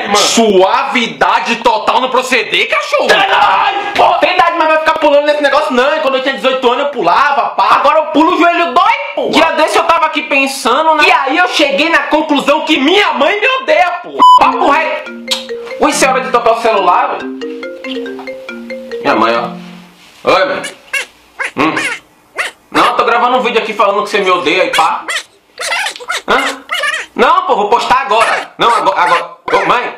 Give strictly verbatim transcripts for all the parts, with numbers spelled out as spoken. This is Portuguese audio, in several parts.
irmã. Suavidade total no proceder, cachorro. Ai, pô, verdade, mas vai ficar pulando nesse negócio não. E quando eu tinha dezoito anos eu pulava, pá. Agora eu pulo, o joelho dói, pô. Dia desse eu tava aqui pensando, né? E aí eu cheguei na conclusão que minha mãe me odeia, pô. Papo reto. Ui, se é hora de tocar o celular, velho. Minha mãe, ó. Oi, mãe. Hum. Não, eu tô gravando um vídeo aqui falando que você me odeia e pá. Hã? Não, pô, vou postar agora. Não, agora. agora. Ô, mãe.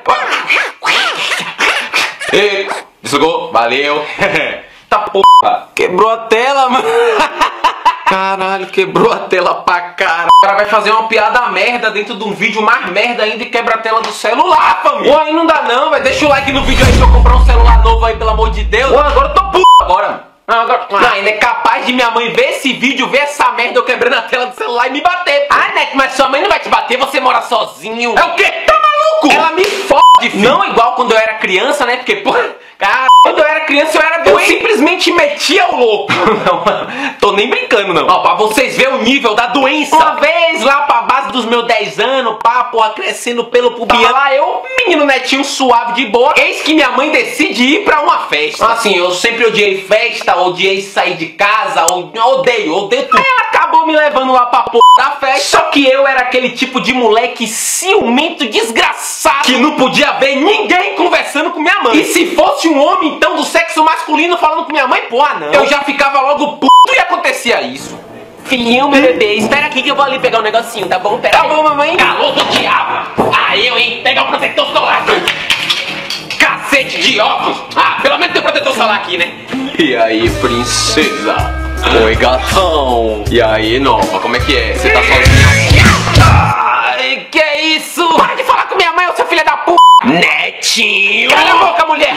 Ei, desligou. Valeu. Tá porra. Quebrou a tela, mano. Caralho, quebrou a tela pra caralho. O cara vai fazer uma piada merda dentro de um vídeo mais merda ainda e quebra a tela do celular, família. Pô, aí não dá não, velho. Deixa o like no vídeo aí se eu comprar um celular novo aí, pelo amor de Deus. Pô, agora eu tô puto agora, mano. Não, agora... não, ainda é capaz de minha mãe ver esse vídeo, ver essa merda eu quebrando a tela do celular e me bater. Pô. Ah, Neto, mas sua mãe não vai te bater, você mora sozinho. É o quê? Tá maluco? Ela me fode, filho. Não igual quando eu era criança, né? Porque, pô, cara, quando eu era criança eu era doente. Eu simplesmente metia o louco. Não, tô nem brincando, não. Ó, pra vocês verem o nível da doença. Uma vez lá pra base dos meus dez anos, pá, porra, crescendo pelo pubiano. Tava lá eu, menino netinho suave de boa. Eis que minha mãe decide ir pra uma festa. Assim, eu sempre odiei festa, odiei sair de casa, odeio, odeio tudo. Aí ela acabou me levando lá pra porra da festa. Só que eu era aquele tipo de moleque ciumento, desgraçado, que não podia ver ninguém conversando com minha mãe. E se fosse um homem, então, do sexo masculino falando com minha mãe, pô, ah, não. Eu já ficava logo puto e acontecia isso. Filhinho, meu bebê, espera aqui que eu vou ali pegar um negocinho, tá bom? Pera tá aí. Bom, mamãe. Calor do diabo. Ah, eu, hein? Pegar o protetor solar. Cacete de óculos. Ah, pelo menos tem protetor solar aqui, né? E aí, princesa? Oi, gatão. E aí, nova, como é que é? Você tá sozinha? Ai, que é isso? Para de falar com minha mãe, ô seu filho da p... Netinho. Cala a boca, mulher.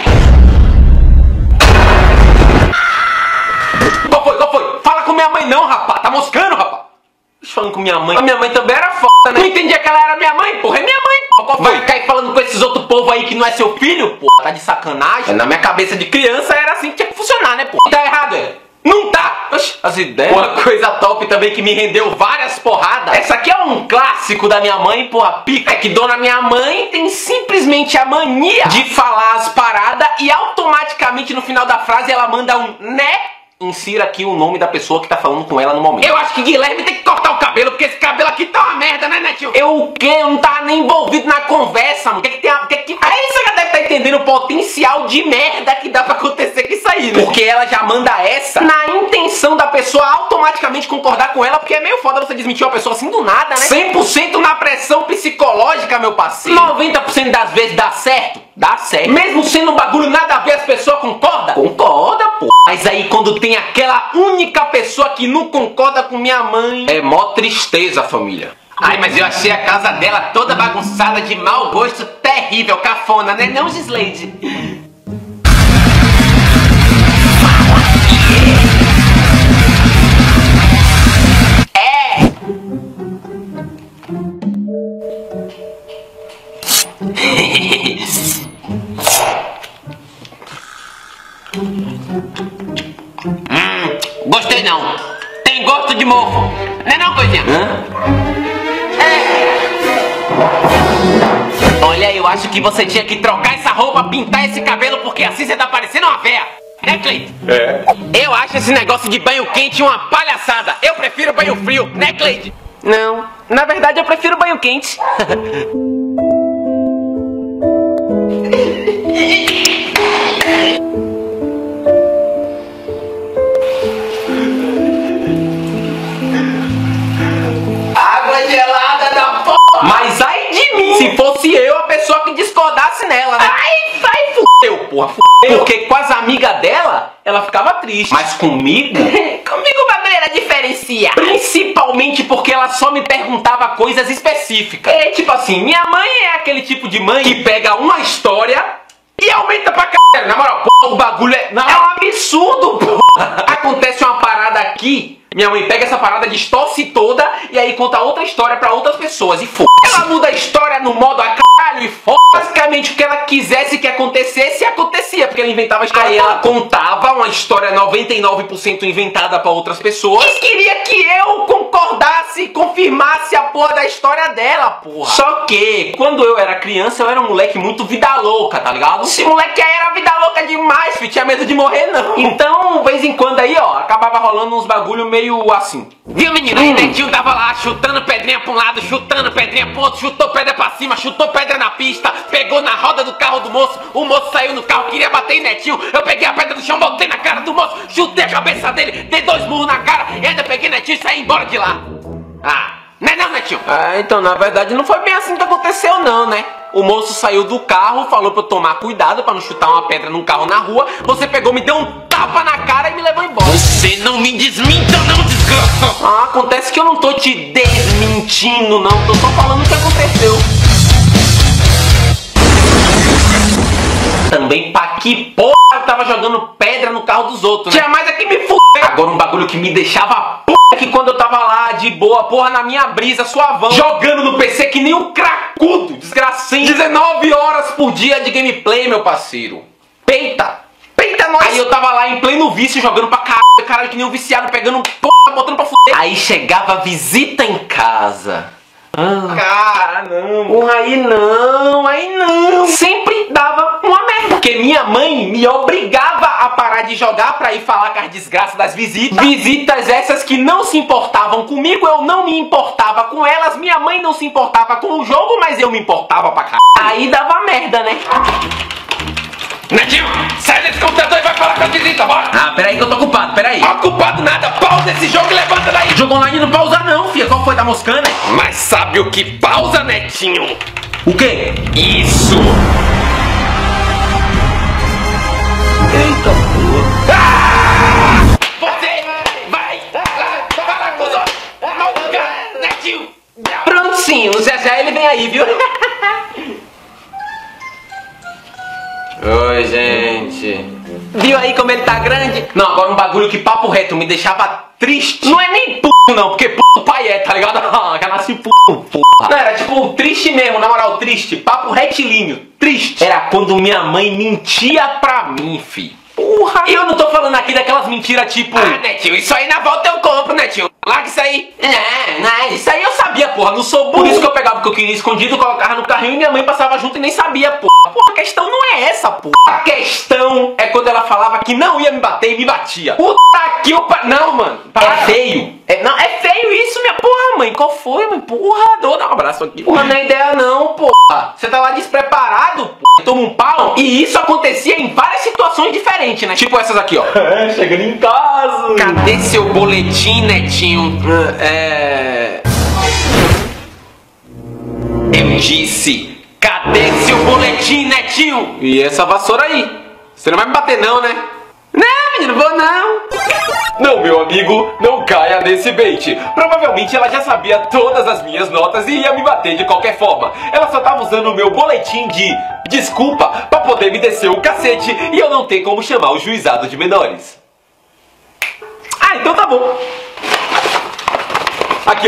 Qual foi, qual foi? Fala com minha mãe não, rapaz. Tá moscando, rapaz. Falando com minha mãe. A minha mãe também era foda, né? Não entendia que ela era minha mãe, porra. É minha mãe, porra. Vai ficar aí falando com esses outros povos aí que não é seu filho, porra. Tá de sacanagem? Na minha cabeça de criança era assim que tinha que funcionar, né, porra? Tá errado, é? Não tá! Oxi, as ideias. Uma coisa top também que me rendeu várias porradas. Essa aqui é um clássico da minha mãe, porra, pica. É que dona minha mãe tem simplesmente a mania de falar as paradas e automaticamente no final da frase ela manda um né. Insira aqui o nome da pessoa que tá falando com ela no momento. Eu acho que Guilherme tem que cortar o cabelo, porque esse cabelo aqui tá uma merda, né, Netinho? Eu o quê? Eu não tava nem envolvido na conversa, mano. O que que tem a... Que que... Aí você já deve estar entendendo o potencial de merda que dá pra acontecer com isso aí, né? Porque ela já manda essa na intenção da pessoa automaticamente concordar com ela, porque é meio foda você desmentir uma pessoa assim do nada, né? cem por cento na pressão psicológica, meu parceiro. noventa por cento das vezes dá certo? Dá certo. Mesmo sendo um bagulho nada a ver, as pessoas concordam? Concorda, pô. Mas aí quando tem aquela única pessoa que não concorda com minha mãe, é mó tristeza, família. Ai, mas eu achei a casa dela toda bagunçada, de mau gosto, terrível, cafona, né não, Gislaide? É! Hum, gostei não. Tem gosto de mofo. Não é não, coisinha? Hã? É. Olha, eu acho que você tinha que trocar essa roupa, pintar esse cabelo, porque assim você tá parecendo uma véia. Né, Cleide? É. Eu acho esse negócio de banho quente uma palhaçada. Eu prefiro banho frio, né, Cleide? Não, na verdade eu prefiro banho quente. Água gelada da porra! Mas ai de mim! Se fosse eu, a pessoa que discordasse nela, né? Ai, vai fudeu, porra, fudeu. Porque com as amigas dela, ela ficava triste. Mas comigo? Comigo o bagulho era diferenciado. Principalmente porque ela só me perguntava coisas específicas. É tipo assim, minha mãe é aquele tipo de mãe que pega uma história e aumenta pra caralho. Na moral, porra, o bagulho é... Não, é um absurdo, porra. Acontece uma parada aqui, minha mãe pega essa parada, distorce toda e aí conta outra história pra outras pessoas e foda. Ela muda a história no modo a caralho e foda. Basicamente obviamente o que ela quisesse que acontecesse, acontecia, porque ela inventava a história. Aí ela contava uma história noventa e nove por cento inventada pra outras pessoas e queria que eu concordasse e confirmasse a porra da história dela, porra. Só que, quando eu era criança, eu era um moleque muito vida louca, tá ligado? Esse moleque aí era vida louca demais, filho, tinha medo de morrer não. Então, de vez em quando aí, ó, acabava rolando uns bagulho meio assim. Viu, menino? Aí, hum. Netinho tava lá chutando pedrinha pra um lado, chutando pedrinha pro outro, chutou pedra pra cima, chutou pedra na pista, pegou na roda do carro do moço, o moço saiu no carro, queria bater em Netinho, eu peguei a pedra do chão, botei na cara do moço, chutei a cabeça dele, dei dois murros na cara e ainda peguei Netinho e saí embora de lá. Ah, não é não, Netinho? Ah, então na verdade não foi bem assim que aconteceu não, né? O moço saiu do carro, falou pra eu tomar cuidado pra não chutar uma pedra num carro na rua, você pegou, me deu um tapa na cara e me levou embora. Você não me desminta não, desgraça! Ah, acontece que eu não tô te desmentindo não, tô só falando o que aconteceu. Também pra que porra eu tava jogando pedra no carro dos outros, né? Tinha mais é que me f***. Agora um bagulho que me deixava p*** é que quando eu tava lá de boa, porra, na minha brisa, suavão, jogando no P C que nem um cracudo, desgracinho, dezenove horas por dia de gameplay, meu parceiro. Peita! Peita nós! Aí eu tava lá em pleno vício, jogando pra caralho, caralho, que nem um viciado, pegando porra, botando pra fuder. Aí chegava visita em casa. Ah, cara, não. Porra, aí não, aí não. Sempre dava uma merda. Porque minha mãe me obrigava a parar de jogar pra ir falar com as desgraças das visitas. Visitas essas que não se importavam comigo, eu não me importava com elas. Minha mãe não se importava com o jogo, mas eu me importava pra caralho. Aí dava merda, né? Netinho, sai desse computador e vai falar com a visita, bora! Ah, peraí que eu tô ocupado, peraí. Ocupado nada, pausa esse jogo e levanta daí! Jogo online não pausa não, filha, qual foi da moscana? Mas sabe o que pausa, Netinho? O quê? Isso! Eita porra! Ah! Você vai lá falar com os outros! Não, Netinho! Pronto sim, o Zezé ele vem aí, viu? Oi, gente. Viu aí como ele tá grande? Não, agora um bagulho que papo reto me deixava triste. Não é nem p*** não, porque p*** pai é, tá ligado? Já nasci p***, porra. Não, era tipo triste mesmo, na moral, triste. Papo retilíneo, triste. Era quando minha mãe mentia pra mim, fi. Porra. E eu não tô falando aqui daquelas mentiras tipo... Ah, Netinho, isso aí na volta eu compro, Netinho. Larga isso aí. Não, não, isso aí eu sabia, porra. Não sou burro. Por isso que eu pegava o que eu queria escondido, colocava no carrinho e minha mãe passava junto e nem sabia, porra. Porra, a questão não é essa, porra. A questão é quando ela falava que não ia me bater e me batia. Puta que o pa... Não, mano. Para. É feio. É, não, é feio isso, minha porra, mãe. Qual foi, mãe? Porra, dou dar um abraço aqui. Porra, não é ideia não, porra. Você tá lá despreparado, porra. Toma um pau. E isso acontecia em várias situações diferentes, né? Tipo essas aqui, ó. É, chegando em casa. Cadê seu boletim, Netinho? É... Eu disse, cadê seu boletim, Netinho? E essa vassoura aí? Você não vai me bater não, né? Não, menino, vou não. Não, meu amigo, não caia nesse bait. Provavelmente ela já sabia todas as minhas notas e ia me bater de qualquer forma. Ela só tava usando o meu boletim de desculpa pra poder me descer o cacete e eu não ter como chamar o juizado de menores. Ah, então tá bom. Aqui, ó.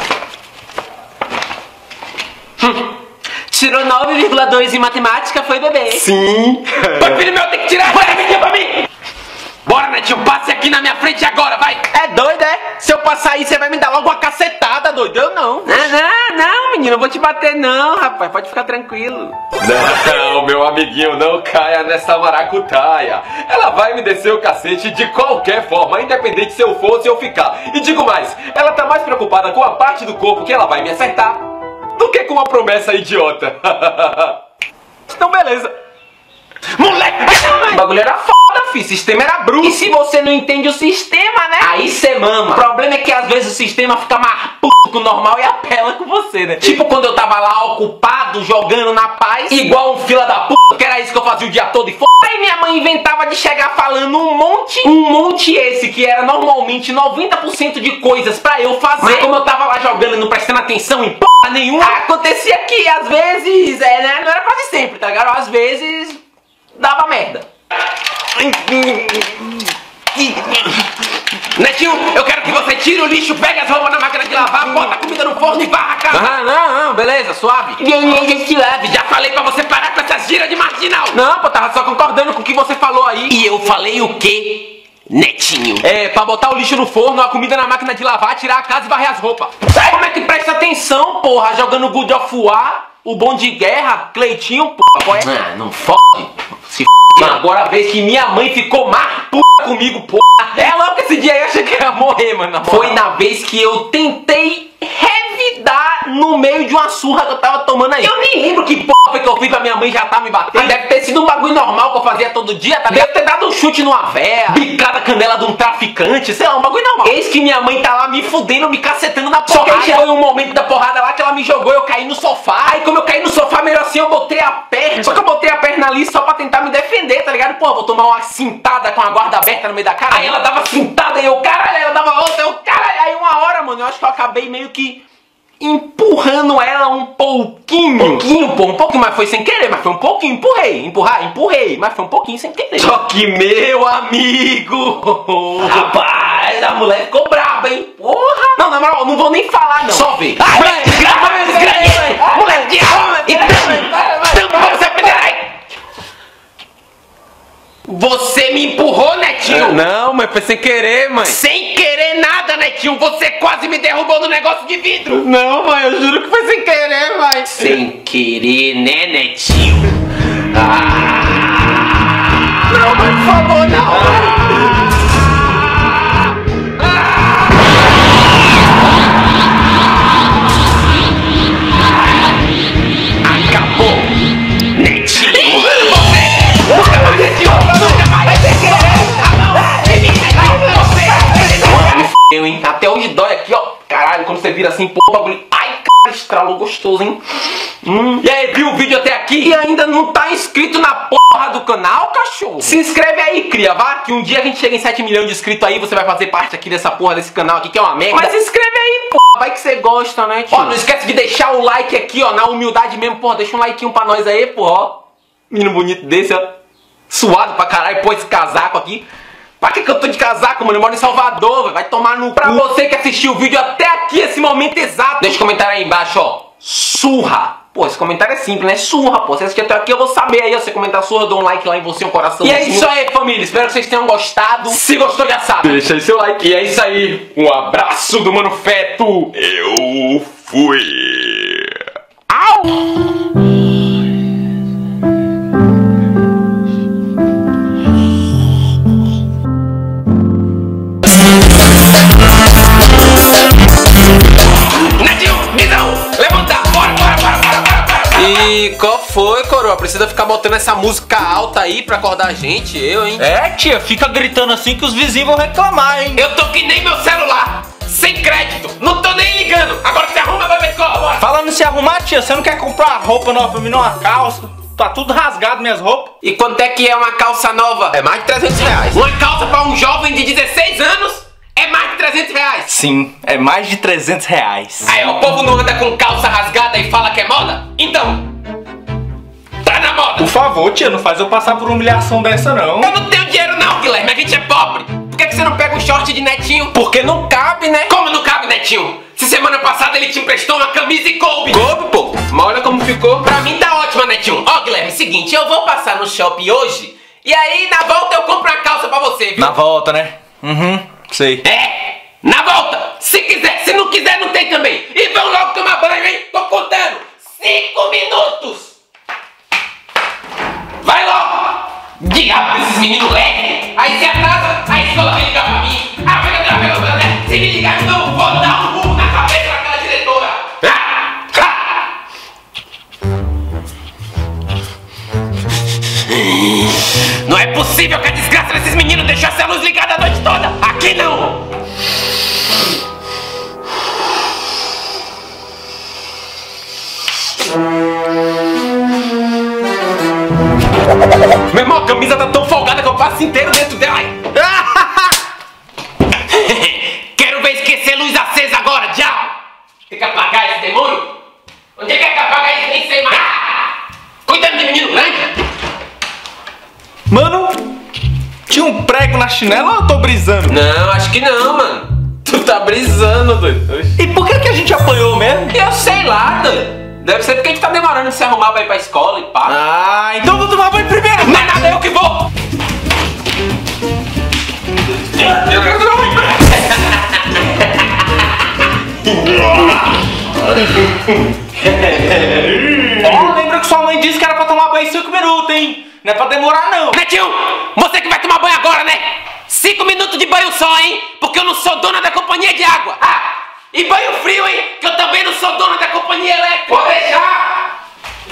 Hum. Tirou nove vírgula dois em matemática, foi bebê. Sim. Mas filho meu, tem que tirar essa menina pra mim. Bora, Netinho, passe aqui na minha frente agora, vai. É doido, é? Se eu passar aí, você vai me dar logo uma cacetada, doido. Eu não. Não, não, não, menino, eu vou te bater não, rapaz. Pode ficar tranquilo. Não, meu amiguinho, não caia nessa maracutaia. Ela vai me descer o cacete de qualquer forma, independente se eu for ou se eu ficar. E digo mais, ela tá mais preocupada com a parte do corpo que ela vai me acertar do que com uma promessa idiota. Então, beleza. Moleque, o bagulho era foda, fi. O sistema era bruto. E se você não entende o sistema, né? Aí cê mama. O problema é que às vezes o sistema fica mais puto que o normal e apela com você, né? Tipo quando eu tava lá ocupado, jogando na paz, igual um fila da puta, que era isso que eu fazia o dia todo e foda. Aí minha mãe inventava de chegar falando um monte, um monte esse, que era normalmente noventa por cento de coisas pra eu fazer. Mas como eu tava lá jogando e não prestando atenção em porra nenhuma, acontecia que às vezes, é, né? Não era quase sempre, tá ligado? Às vezes dava merda. Netinho, eu quero que você tire o lixo, pegue as roupas na máquina de lavar, bota a comida no forno e varra a casa. Ah, não, não, beleza, suave. Suave, já falei pra você parar com essas giras de marginal. Não, pô, tava só concordando com o que você falou aí. E eu falei o quê, Netinho? É, pra botar o lixo no forno, a comida na máquina de lavar, tirar a casa e varrer as roupas. Sabe como é que presta atenção, porra? Jogando God of War, o bom de guerra, Cleitinho, porra. É? Ah, não fode. Se f***. Agora a vez que minha mãe ficou mais puta comigo, porra. É logo que esse dia aí eu achei que eu ia morrer, mano. Foi na vez que eu tentei revidar no meio de uma surra que eu tava tomando aí. Eu nem lembro que porra foi que eu fiz pra minha mãe já tá me batendo. Deve ter sido um bagulho normal que eu fazia todo dia, tá? Deve ter dado um chute numa véia, bicada a canela de um traficante, sei lá, um bagulho normal. Eis que minha mãe tá lá me fudendo, me cacetando na porrada. Só que aí chegou um momento da porrada lá que ela me jogou, eu caí no sofá. Aí como eu caí no sofá, melhor assim, eu botei a perna. Só que eu botei a perna ali só pra tentar me defender, tá ligado? Pô, vou tomar uma cintada com a guarda aberta no meio da cara. Aí ela dava cintada e eu, caralho, aí eu dava outra, eu, caralho. Aí uma hora, mano, eu acho que eu acabei meio que empurrando ela um pouquinho. Um pouquinho, pô, um pouquinho, mas foi sem querer, mas foi um pouquinho, empurrei, empurrar, empurrei, mas foi um pouquinho sem querer. Só que, meu amigo, rapaz, a mulher ficou braba, hein? Porra! Não, na moral, não vou nem falar, não. Só ver. Ai, mãe, desgraça, desgraça, mulher de alma, e tampa, você pegar. Você me empurrou, Netinho? Não, mas foi sem querer, mãe. Sem querer nada, Netinho. Você quase me derrubou no negócio de vidro. Não, mãe, eu juro que foi sem querer, mãe. Sem querer, né, Netinho? Ah! Não, mãe, por favor, não. Ah! Acabou, Netinho. Nunca mais, Netinho. Nunca mais. Vai sem querer. Eu, hein? Até hoje dói aqui, ó. Caralho, quando você vira assim, pô, bagulho. Ai, cara, estralou gostoso, hein? Hum. E aí, viu o vídeo até aqui e ainda não tá inscrito na porra do canal, cachorro? Se inscreve aí, cria, vá, que um dia a gente chega em sete milhões de inscritos aí, você vai fazer parte aqui dessa porra desse canal aqui, que é uma merda. Mas se inscreve aí, porra, vai que você gosta, né, tio? Ó, não esquece de deixar o like aqui, ó, na humildade mesmo, porra, deixa um likeinho pra nós aí, porra, ó. Menino bonito desse, ó. Suado pra caralho, pôs esse casaco aqui. Pra que que eu tô de casaco, mano? Eu moro em Salvador, véio. Vai tomar no... Pra você que assistiu o vídeo até aqui, esse momento exato, deixa um comentário aí embaixo, ó. Surra. Pô, esse comentário é simples, né? Surra, pô. Se você assistiu até aqui, eu vou saber aí. Ó, você comentar surra, eu dou um like lá em você, um coração. E é isso aí, família. Espero que vocês tenham gostado. Se gostou, já sabe. Deixa aí seu like. E é isso aí. Um abraço do Mano Feto. Eu fui. Au! E qual foi, coroa? Precisa ficar botando essa música alta aí pra acordar a gente? Eu, hein? É, tia, fica gritando assim que os vizinhos vão reclamar, hein? Eu tô que nem meu celular, sem crédito, não tô nem ligando. Agora que você arruma, vai ver escola, bora. Falando em se arrumar, tia, você não quer comprar roupa nova pra mim, não? Uma calça? Tá tudo rasgado minhas roupas. E quanto é que é uma calça nova? É mais de trezentos reais. Uma calça pra um jovem de dezesseis anos? É mais de trezentos reais. Sim, é mais de trezentos reais. Aí o povo não anda com calça rasgada e fala que é moda? Então, tá na moda. Por favor, tia, não faz eu passar por uma humilhação dessa, não. Eu não tenho dinheiro não, Guilherme, a gente é pobre. Por que, que você não pega um short de Netinho? Porque não cabe, né? Como não cabe, Netinho? Se semana passada ele te emprestou uma camisa e coube. Coube, pô. Mas olha como ficou. Pra mim tá ótima, Netinho. Ó, Guilherme, seguinte, eu vou passar no shopping hoje e aí na volta eu compro uma calça pra você, viu? Na volta, né? Uhum. Sei. É, na volta. Se quiser, se não quiser, não tem também. E vão logo tomar banho, hein? Tô contando. Cinco minutos. Vai logo. Diabo, esses meninos leves. Aí se atrasa, a escola vai ligar pra mim. Ah, vai ligar pelo meu, né? Se me ligar, então eu vou dar um burro na cabeça daquela diretora. Ah, ah. Não é possível que a desgraça desses meninos deixasse a luz ligada a noite toda. Aqui não. Meu irmão, a camisa tá tão folgada que eu passo inteiro dentro dela. Quero ver esquecer luz acesa agora, diabo. Tem que apagar esse demônio? Onde é que é que apaga isso? Nem sei mais. Cuidando de menino grande. Mano, tinha um um prego na chinela ou eu tô brisando? Não, acho que não, mano. Tu tá brisando, doido. E por que que a gente apanhou mesmo? Eu sei lá, doido. Deve ser porque a gente tá demorando de se arrumar pra ir pra escola e pá. Ah, então eu vou tomar banho primeiro. Não é nada, eu que vou. Eu quero tomar banho. Ó, lembra que sua mãe disse que era pra tomar banho em cinco minutos, hein? Não é pra demorar, não. Netinho, você que vai tomar banho agora, né? Cinco minutos de banho só, hein? Porque eu não sou dona da companhia de água. Ah, e banho frio, hein? Que eu também não sou dona da companhia elétrica. Pode deixar.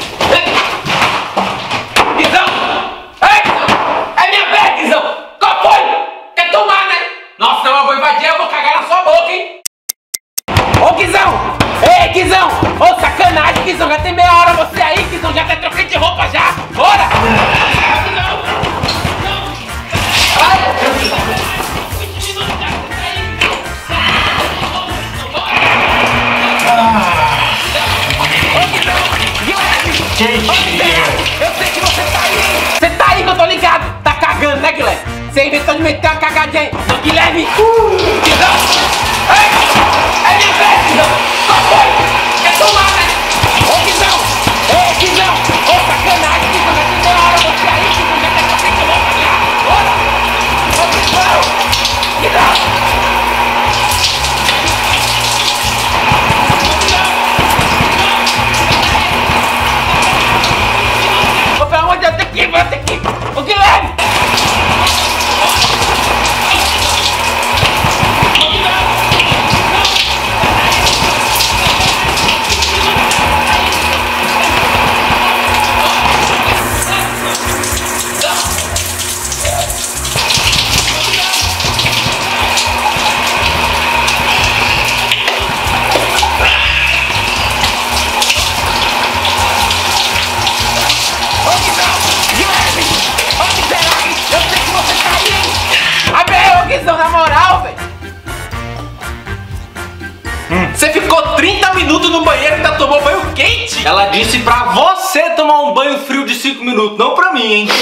Guizão! Ei, Guizão! É minha vez, Guizão! Qual foi? Quer tomar, né? Nossa, não, eu vou invadir, eu vou cagar na sua boca, hein? Ô, Guizão! Ei, Guizão! Ô, sacanagem, Guizão! Já tem meia hora você aí, Guizão! Já tá trocando de roupa já! Bora! Guizão! Eu sei que você tá aí! Você tá aí que eu tô ligado! Tá cagando, né, Guilherme? Você inventou de meter uma cagadinha aí! Ô, Guilherme! Guizão! Ei! É minha vez, Guizão! Qual foi? Quer tomar, né? Ô, Guizão! Ei, Guizão! Ô, sacanagem, Guizão! Já tem meia hora você aí, Guizão! Já tá trocando de roupa já! Bora! Ô, Guizão! Guizão! Pelo amor de Deus, tem que ir, vou ter que ir! Ô, Guilherme! Na moral, velho. Hum. Você ficou trinta minutos no banheiro e ainda tomou banho quente? Ela disse pra você tomar um banho frio de cinco minutos, não pra mim, hein?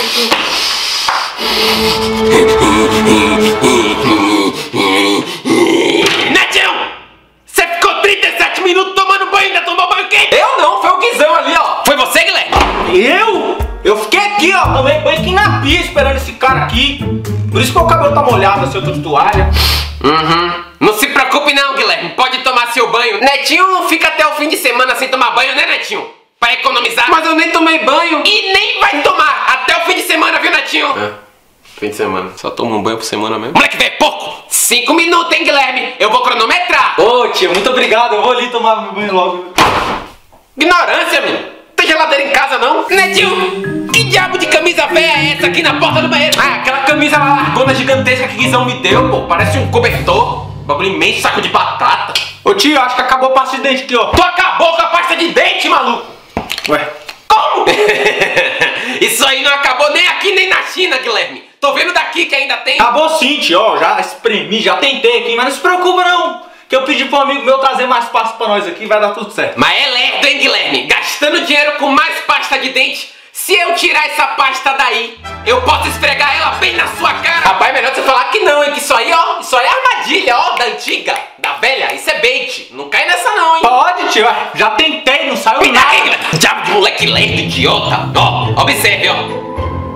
Netinho! Você ficou trinta e sete minutos tomando banho e ainda tomou banho quente? Eu não, foi o Guizão ali, ó. Foi você, Guilherme? Eu? Eu fiquei aqui, ó, tomei banho aqui na pia esperando esse cara aqui. Por isso que o cabelo tá molhado, assim, eu tô de toalha. Uhum. Não se preocupe não, Guilherme. Pode tomar seu banho. Netinho fica até o fim de semana sem tomar banho, né, Netinho? Pra economizar. Mas eu nem tomei banho. E nem vai tomar até o fim de semana, viu, Netinho? É, fim de semana. Só toma um banho por semana mesmo. Moleque velho, pouco. Cinco minutos, hein, Guilherme? Eu vou cronometrar. Ô, tio, muito obrigado. Eu vou ali tomar banho logo. Ignorância, menino. Tem geladeira em casa, não? Netinho, que diabo de camisa velha é essa aqui na porta do banheiro? Ah, aquela camisa largona gigantesca que Guizão me deu, pô. Parece um cobertor. Bagulho imenso, saco de batata. Ô, tio, acho que acabou a pasta de dente aqui, ó. Tu acabou com a pasta de dente, maluco? Ué. Como? Isso aí não acabou nem aqui nem na China, Guilherme. Tô vendo daqui que ainda tem. Acabou sim, tio, ó. Já espremi, já tentei aqui, mas não se preocupa, não. Que eu pedi pro amigo meu trazer mais pasta pra nós aqui, vai dar tudo certo. Mas é lerdo, hein, Guilherme? Gastando dinheiro com mais pasta de dente. Se eu tirar essa pasta daí, eu posso esfregar ela bem na sua cara. Rapaz, melhor você falar que não, hein? Que isso aí, ó, isso aí é armadilha, ó, da antiga, da velha. Isso é bait. Não cai nessa não, hein? Pode, tio. Já tentei, não saiu Pita nada. aí, diabo de moleque lerdo, idiota. Ó, observe, ó.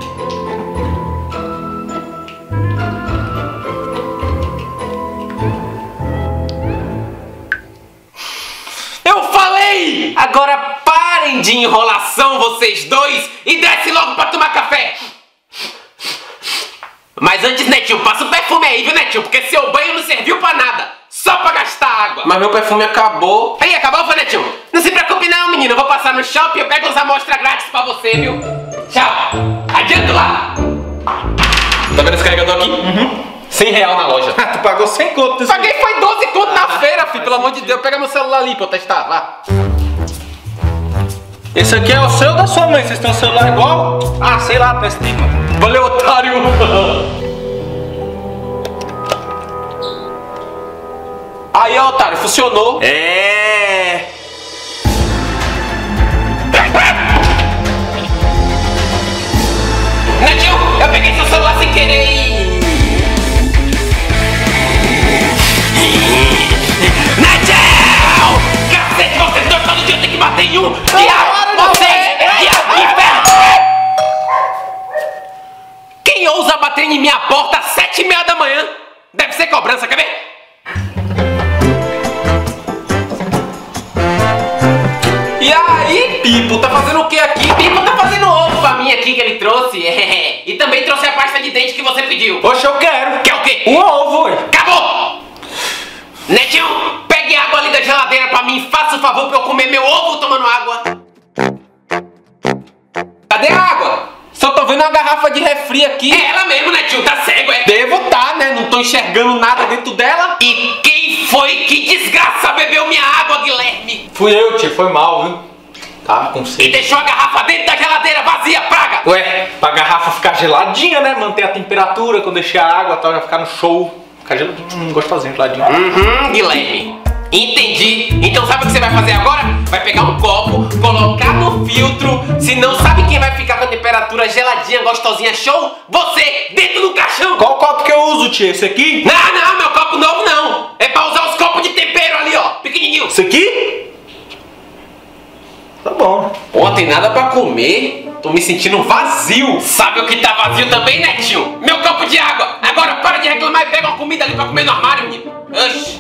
Eu falei! Agora parem de enrolação, vocês dois, e desce logo pra tomar café! Mas antes, Netinho, passa o perfume aí, viu, Netinho? Porque seu banho não serviu pra nada, só pra gastar água. Mas meu perfume acabou. Aí, acabou, foi, Netinho? Não se preocupe não, menino, eu vou passar no shopping e eu pego as amostras grátis pra você, viu? Tchau! Adianta lá! Tá vendo esse carregador aqui? Uhum. cem real na loja. Tu pagou cem conto. Paguei foi doze conto na feira, filho, pelo amor de Deus. Pega meu celular ali pra eu testar, lá. Esse aqui é o seu ou da sua mãe? Vocês têm um celular igual? Ah, sei lá, prestei, mano. Valeu, otário. Aí, ó, otário, funcionou. É. Netinho, eu peguei seu celular sem querer e... nenhum! Diabo! Vocês! Diabo! Inferno! Quem ousa bater em minha porta às sete e meia da manhã? Deve ser cobrança, quer ver? E aí, Pipo, tá fazendo o que aqui? Pipo tá fazendo ovo pra mim aqui que ele trouxe. E também trouxe a pasta de dente que você pediu. Oxe, eu quero. Quer o quê? O ovo, ué. Acabou! Netinho, pegue água ali da geladeira pra mim. Faça o favor pra eu comer meu ovo tomando água. Cadê a água? Só tô vendo uma garrafa de refri aqui. É ela mesmo, Netinho, tá cego, é? Devo tá, né? Não tô enxergando nada dentro dela. E quem foi que desgraça bebeu minha água, Guilherme? Fui eu, tio. Foi mal, viu? Tá com E sede. deixou a garrafa dentro da geladeira vazia, praga! Ué, pra garrafa ficar geladinha, né? Manter a temperatura quando deixar a água e tal, já ficar no show. Ficar geladinho. Hum, gosto de fazer geladinho. Uhum, Guilherme. Entendi. Então sabe o que você vai fazer agora? Vai pegar um copo, colocar no filtro. Se não sabe quem vai ficar com a temperatura geladinha, gostosinha, show? Você, dentro do caixão. Qual copo que eu uso, tio? Esse aqui? Não, não, meu copo novo não. É pra usar os copos de tempero ali, ó. Pequenininho. Esse aqui? Tá bom. Pô, tem nada pra comer. Tô me sentindo vazio. Sabe o que tá vazio também, Netinho? Meu copo de água. Agora para de reclamar e pega uma comida ali pra comer no armário, menino. Oxi.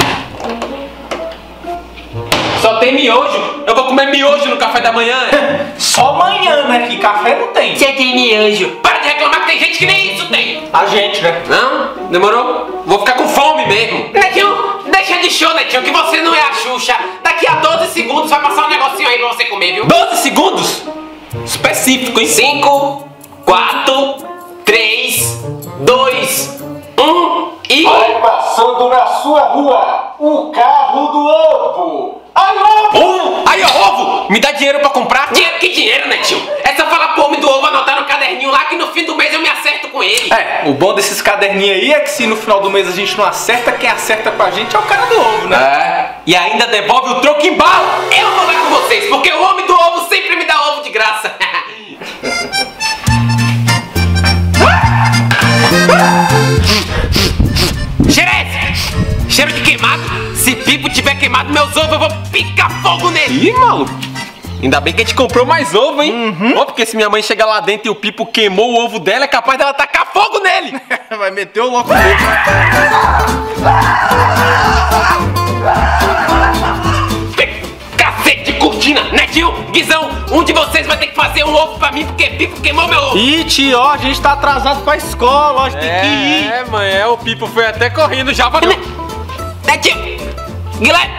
Só tem miojo. Eu vou comer miojo no café da manhã. Só amanhã, né? Que café não tem. Você tem miojo. Para de reclamar que tem gente que nem isso tem. A gente, né? Não? Demorou? Vou ficar com fome mesmo. Netinho, deixa de show, Netinho, que você não é a Xuxa. Daqui a doze segundos vai passar um negocinho aí pra você comer, viu? doze segundos? Específico, hein? cinco, quatro, três, dois, um e... Vai passando na sua rua o carro do ovo. Ai, ovo! Um! Aí, ó, ovo! Me dá dinheiro pra comprar? Dinheiro? Que dinheiro, Netinho? É só falar pro homem do ovo anotar no caderninho lá que no fim do mês eu me acerto com ele. É, o bom desses caderninhos aí é que se no final do mês a gente não acerta, quem acerta com a gente é o cara do ovo, né? É. E ainda devolve o troco em bala. Eu vou lá com vocês, porque o homem do ovo sempre me dá ovo de graça. Xerez! Cheiro de queimado. Se Pipo tiver queimado meus ovos, eu vou picar fogo nele. Ih, maluco. Ainda bem que a gente comprou mais ovo, hein? Uhum. Ó, porque se minha mãe chegar lá dentro e o Pipo queimou o ovo dela, é capaz dela tacar fogo nele. Vai meter o louco nele. Cacete de cortina. Netinho, Guizão, um de vocês vai ter que fazer um ovo pra mim, porque Pipo queimou meu ovo. Ih, tio, ó, a gente tá atrasado pra escola, ó, a gente tem que ir. É, mãe, é, o Pipo foi até correndo já. Pra... Netinho, Guilherme,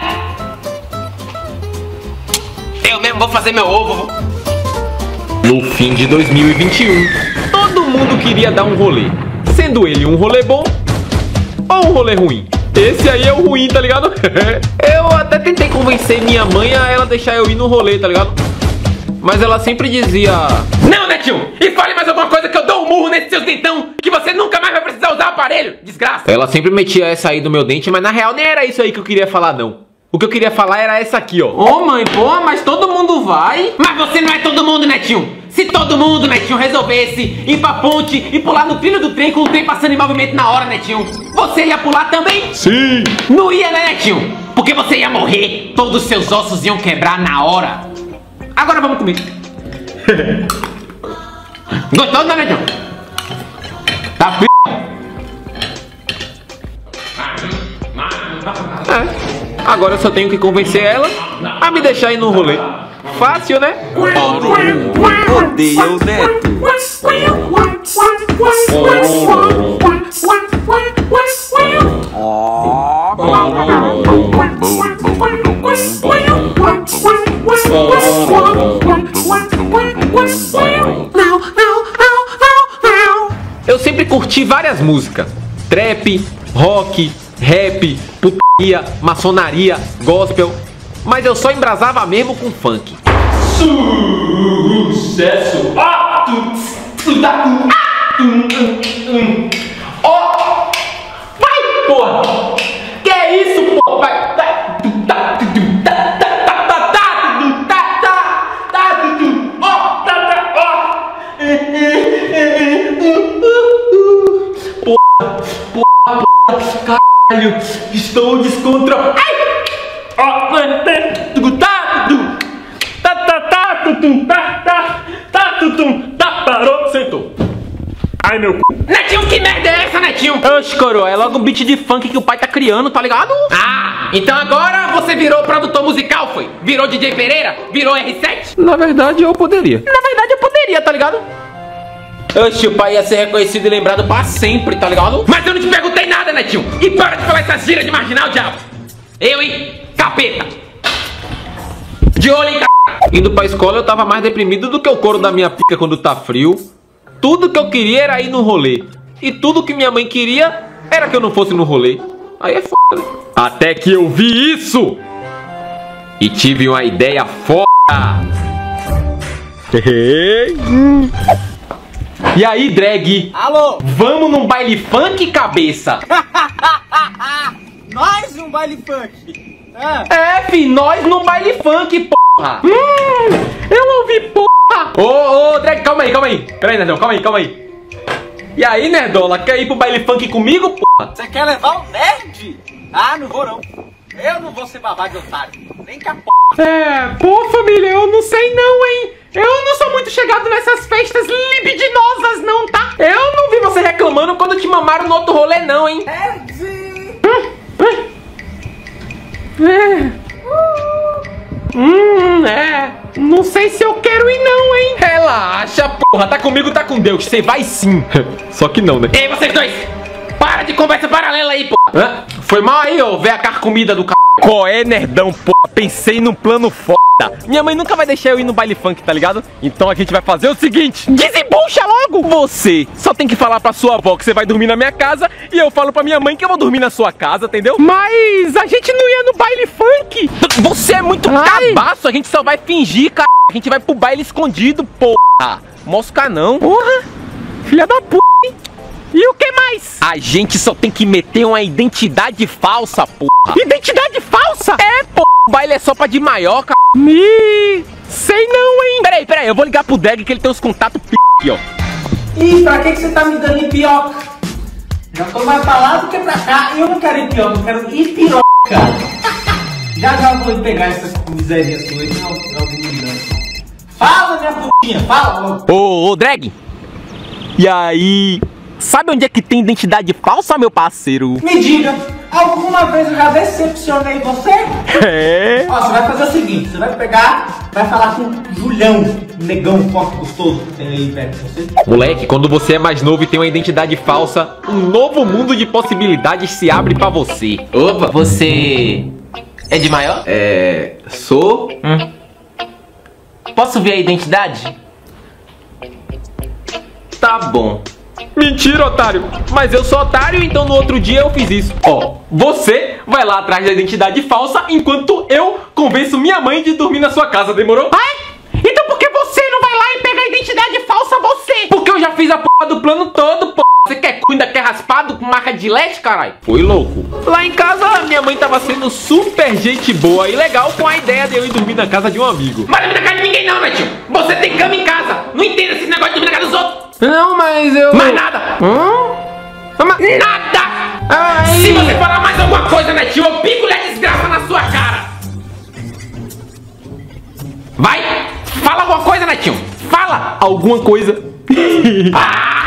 eu mesmo vou fazer meu ovo. No fim de dois mil e vinte e um, todo mundo queria dar um rolê, sendo ele um rolê bom ou um rolê ruim. Esse aí é o ruim, tá ligado? Eu até tentei convencer minha mãe a ela deixar eu ir no rolê, tá ligado? Mas ela sempre dizia... Não, Netinho, e fale mais alguma coisa que eu dou um murro nesses seus dentão, que você nunca mais vai precisar usar aparelho, desgraça. Ela sempre metia essa aí do meu dente, mas na real nem era isso aí que eu queria falar, não. O que eu queria falar era essa aqui, ó. Ô mãe, pô, mas todo mundo vai. Mas você não é todo mundo, Netinho. Se todo mundo, Netinho, resolvesse ir pra ponte e pular no trilho do trem com o trem passando em movimento na hora, Netinho, você ia pular também? Sim! Não ia, né, Netinho? Porque você ia morrer, todos os seus ossos iam quebrar na hora. Agora vamos comer. Gostou, né, Netinho? Tá f... É. Agora eu só tenho que convencer ela a me deixar ir no rolê. Fácil, né? Odeia o neto. Eu sempre curti várias músicas: trap, rock, rap, putaria, maçonaria, gospel. Mas eu só embrasava mesmo com funk. Sucesso! Ah, tu, tu, tá, tu, ah, tu, ó, vai, porra! Que é isso, porra? Vai, tá, tu, tá, tu, tu, tá, tá, tá, tá, tá, tu, tá, tá, tá, tu, tu, ó, tá, tá, ó. Porra, porra, porra, caralho, estou descontrolado. Ai! Ó, tá, tu, tá, tu, tá, tá. tutum, tá, tá, tá, tutum, tá, parou, sentou. Ai, meu c... Netinho, que merda é essa, Netinho? Oxe, coroa, é logo um beat de funk que o pai tá criando, tá ligado? Ah, então agora você virou produtor musical, foi? Virou D J Pereira? Virou R sete? Na verdade, eu poderia. Na verdade, eu poderia, tá ligado? Oxe, o pai ia ser reconhecido e lembrado pra sempre, tá ligado? Mas eu não te perguntei nada, Netinho. E para de falar essas gírias de marginal, diabo. Eu, hein? Capeta. De olho, hein, c... Indo pra escola, eu tava mais deprimido do que o couro da minha pica quando tá frio. Tudo que eu queria era ir no rolê. E tudo que minha mãe queria era que eu não fosse no rolê. Aí é foda, né? Até que eu vi isso! E tive uma ideia foda! E aí, drag? Alô? Vamos num baile funk, cabeça? Nós num baile funk! Ah. É, fi, nós num baile funk, porra! Hum, eu ouvi, porra! Ô, ô, drag, calma aí, calma aí! Pera aí, Nerdão, calma aí, calma aí! E aí, Nerdola, quer ir pro baile funk comigo, porra? Você quer levar o nerd? Ah, não vou não. Eu não vou ser babá de otário. Nem que a p... É, pô, família, eu não sei não, hein? Eu não sou muito chegado nessas festas libidinosas, não, tá? Eu não vi você reclamando quando te mamaram no outro rolê, não, hein? É. Hum, é. Não sei se eu quero ir não, hein? Relaxa, porra. Tá comigo, tá com Deus. Você vai sim. Só que não, né? Ei, vocês dois. Para de conversa paralela aí, pô. Hã? Foi mal aí, ô, ver a carcomida do c... Qual é, nerdão, porra? Pensei num plano foda. Minha mãe nunca vai deixar eu ir no baile funk, tá ligado? Então a gente vai fazer o seguinte: desembucha logo! Você só tem que falar pra sua avó que você vai dormir na minha casa e eu falo pra minha mãe que eu vou dormir na sua casa, entendeu? Mas a gente não ia no baile funk. Você é muito Ai. cabaço, a gente só vai fingir, cara. A gente vai pro baile escondido, porra. Mosca não. Porra, filha da p... E o que mais? A gente só tem que meter uma identidade falsa, porra. Identidade falsa? É, porra. O baile é só pra de maior, cara. Me... Sei não, hein? Peraí, peraí, eu vou ligar pro Drag que ele tem os contatos p... aqui, ó. Ih, pra que, que você tá me dando ipioca? Já tô mais pra lá do que pra cá. Eu não quero ipioca, eu quero ipiroca. Já já vou pegar essas misérias suas. Não, não, não. Fala, minha putinha, fala logo. Ô, ô, Drag. E aí... Sabe onde é que tem identidade falsa, meu parceiro? Me diga, alguma vez eu já decepcionei você? É. Ó, você vai fazer o seguinte, você vai pegar, vai falar com o Julião, negão forte gostoso que tem aí perto de você. Moleque, quando você é mais novo e tem uma identidade falsa, um novo mundo de possibilidades se abre pra você. Opa, você é de maior? É... Sou... Hum. Posso ver a identidade? Tá bom. Mentira, otário. Mas eu sou otário, então no outro dia eu fiz isso. Ó, você vai lá atrás da identidade falsa enquanto eu convenço minha mãe de dormir na sua casa, demorou? Ai, então por que você não vai lá e pega a identidade falsa você? Porque eu já fiz a porra do plano todo, porra. Você quer cu, ainda quer raspado com marca de leite, caralho? Foi louco. Lá em casa, minha mãe tava sendo super gente boa e legal com a ideia de eu ir dormir na casa de um amigo. Mas não dormir na casa de ninguém não, né, tio? Você tem cama em casa. Não entenda esse negócio de dormir na casa dos outros. Não, mas eu... Mais nada. Hum? Mas... Nada. Ai. Se você falar mais alguma coisa, né, tio, eu pico-lhe a desgraça na sua cara. Vai. Fala alguma coisa, né, tio? Fala. Alguma coisa. Ah!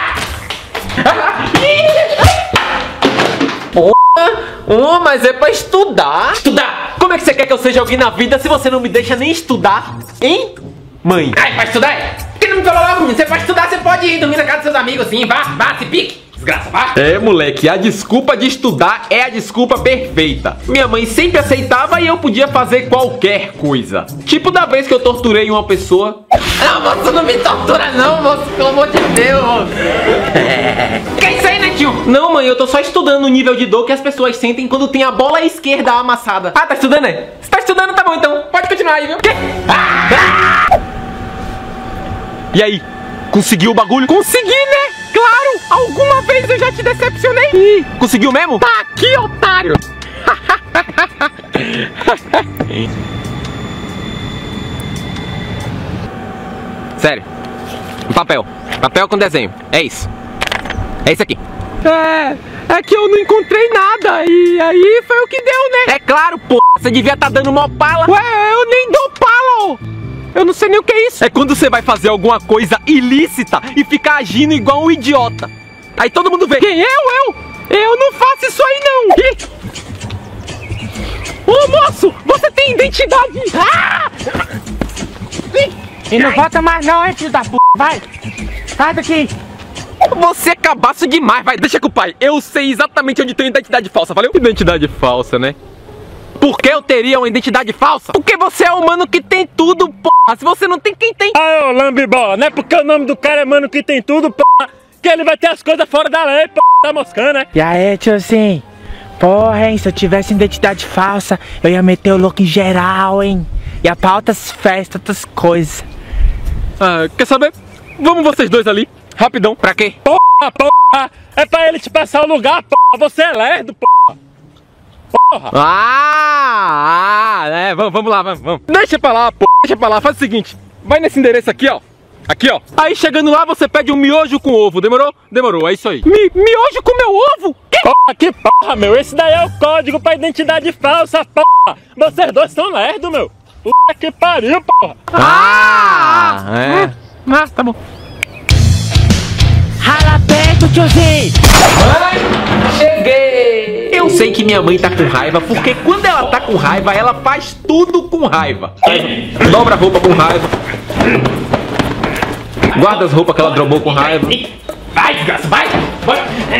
Oh, mas é pra estudar. Estudar. Como é que você quer que eu seja alguém na vida se você não me deixa nem estudar? Hein, mãe? Ai, pra estudar é? Por que não me falou logo, menino? Você pode estudar, você pode ir dormir na casa dos seus amigos, assim. Vá, vá, se pique. Desgraça, vá. É, moleque, a desculpa de estudar é a desculpa perfeita. Minha mãe sempre aceitava e eu podia fazer qualquer coisa. Tipo da vez que eu torturei uma pessoa. Não, moço, não me tortura não, moço. Pelo amor de Deus, moço. Que é isso aí, né, tio? Não, mãe, eu tô só estudando o nível de dor que as pessoas sentem quando tem a bola esquerda amassada. Ah, tá estudando, né? Se tá estudando, tá bom, então. Pode continuar aí, viu? Ah! E aí? Conseguiu o bagulho? Consegui, né? Claro! Alguma vez eu já te decepcionei? Ih, conseguiu mesmo? Tá aqui, otário! Sério. Um papel. Papel com desenho. É isso. É isso aqui. É, é que eu não encontrei nada e aí foi o que deu, né? É claro, pô. Você devia estar dando mó pala. Ué, eu nem dou pala, ó. Eu não sei nem o que é isso. É quando você vai fazer alguma coisa ilícita e ficar agindo igual um idiota. Aí todo mundo vê. Quem? Eu? Eu? Eu não faço isso aí, não. Ih. Ô, moço, você tem identidade. Ah! E não volta mais não, hein, filho da p... Vai. Sai daqui. Você é cabaço demais. Vai, deixa com o pai. Eu sei exatamente onde tem identidade falsa, valeu? Identidade falsa, né? Por que eu teria uma identidade falsa? Porque você é o mano que tem tudo, porra. Se você não tem, quem tem? Ah, ô, lambibola, não é porque o nome do cara é mano que tem tudo, porra, que ele vai ter as coisas fora da lei, porra, tá moscando, né? E aí, tiozinho? Porra, hein, se eu tivesse identidade falsa, eu ia meter o louco em geral, hein? Ia pra altas festas, outras coisas. Ah, quer saber? Vamos vocês dois ali, rapidão. Pra quê? Porra, porra, é pra ele te passar o lugar, porra, você é lerdo, porra. Porra. Ah, ah, é, vamos, vamos lá, vamos, vamos. Deixa pra lá, porra, deixa pra lá. Faz o seguinte, vai nesse endereço aqui, ó. Aqui, ó. Aí chegando lá, você pede um miojo com ovo. Demorou? Demorou, é isso aí. Mi, miojo com meu ovo? Que? Porra, que porra, meu. Esse daí é o código pra identidade falsa, porra. Vocês dois são lerdos, meu. Puta que pariu, porra. Ah, é. Ah, tá bom. Rala perto, tiozinho. Mãe, cheguei. Eu sei que minha mãe tá com raiva, porque quando ela tá com raiva, ela faz tudo com raiva. Dobra a roupa com raiva. Guarda as roupas que ela drobou com raiva. Vai, desgraça, vai! Vai!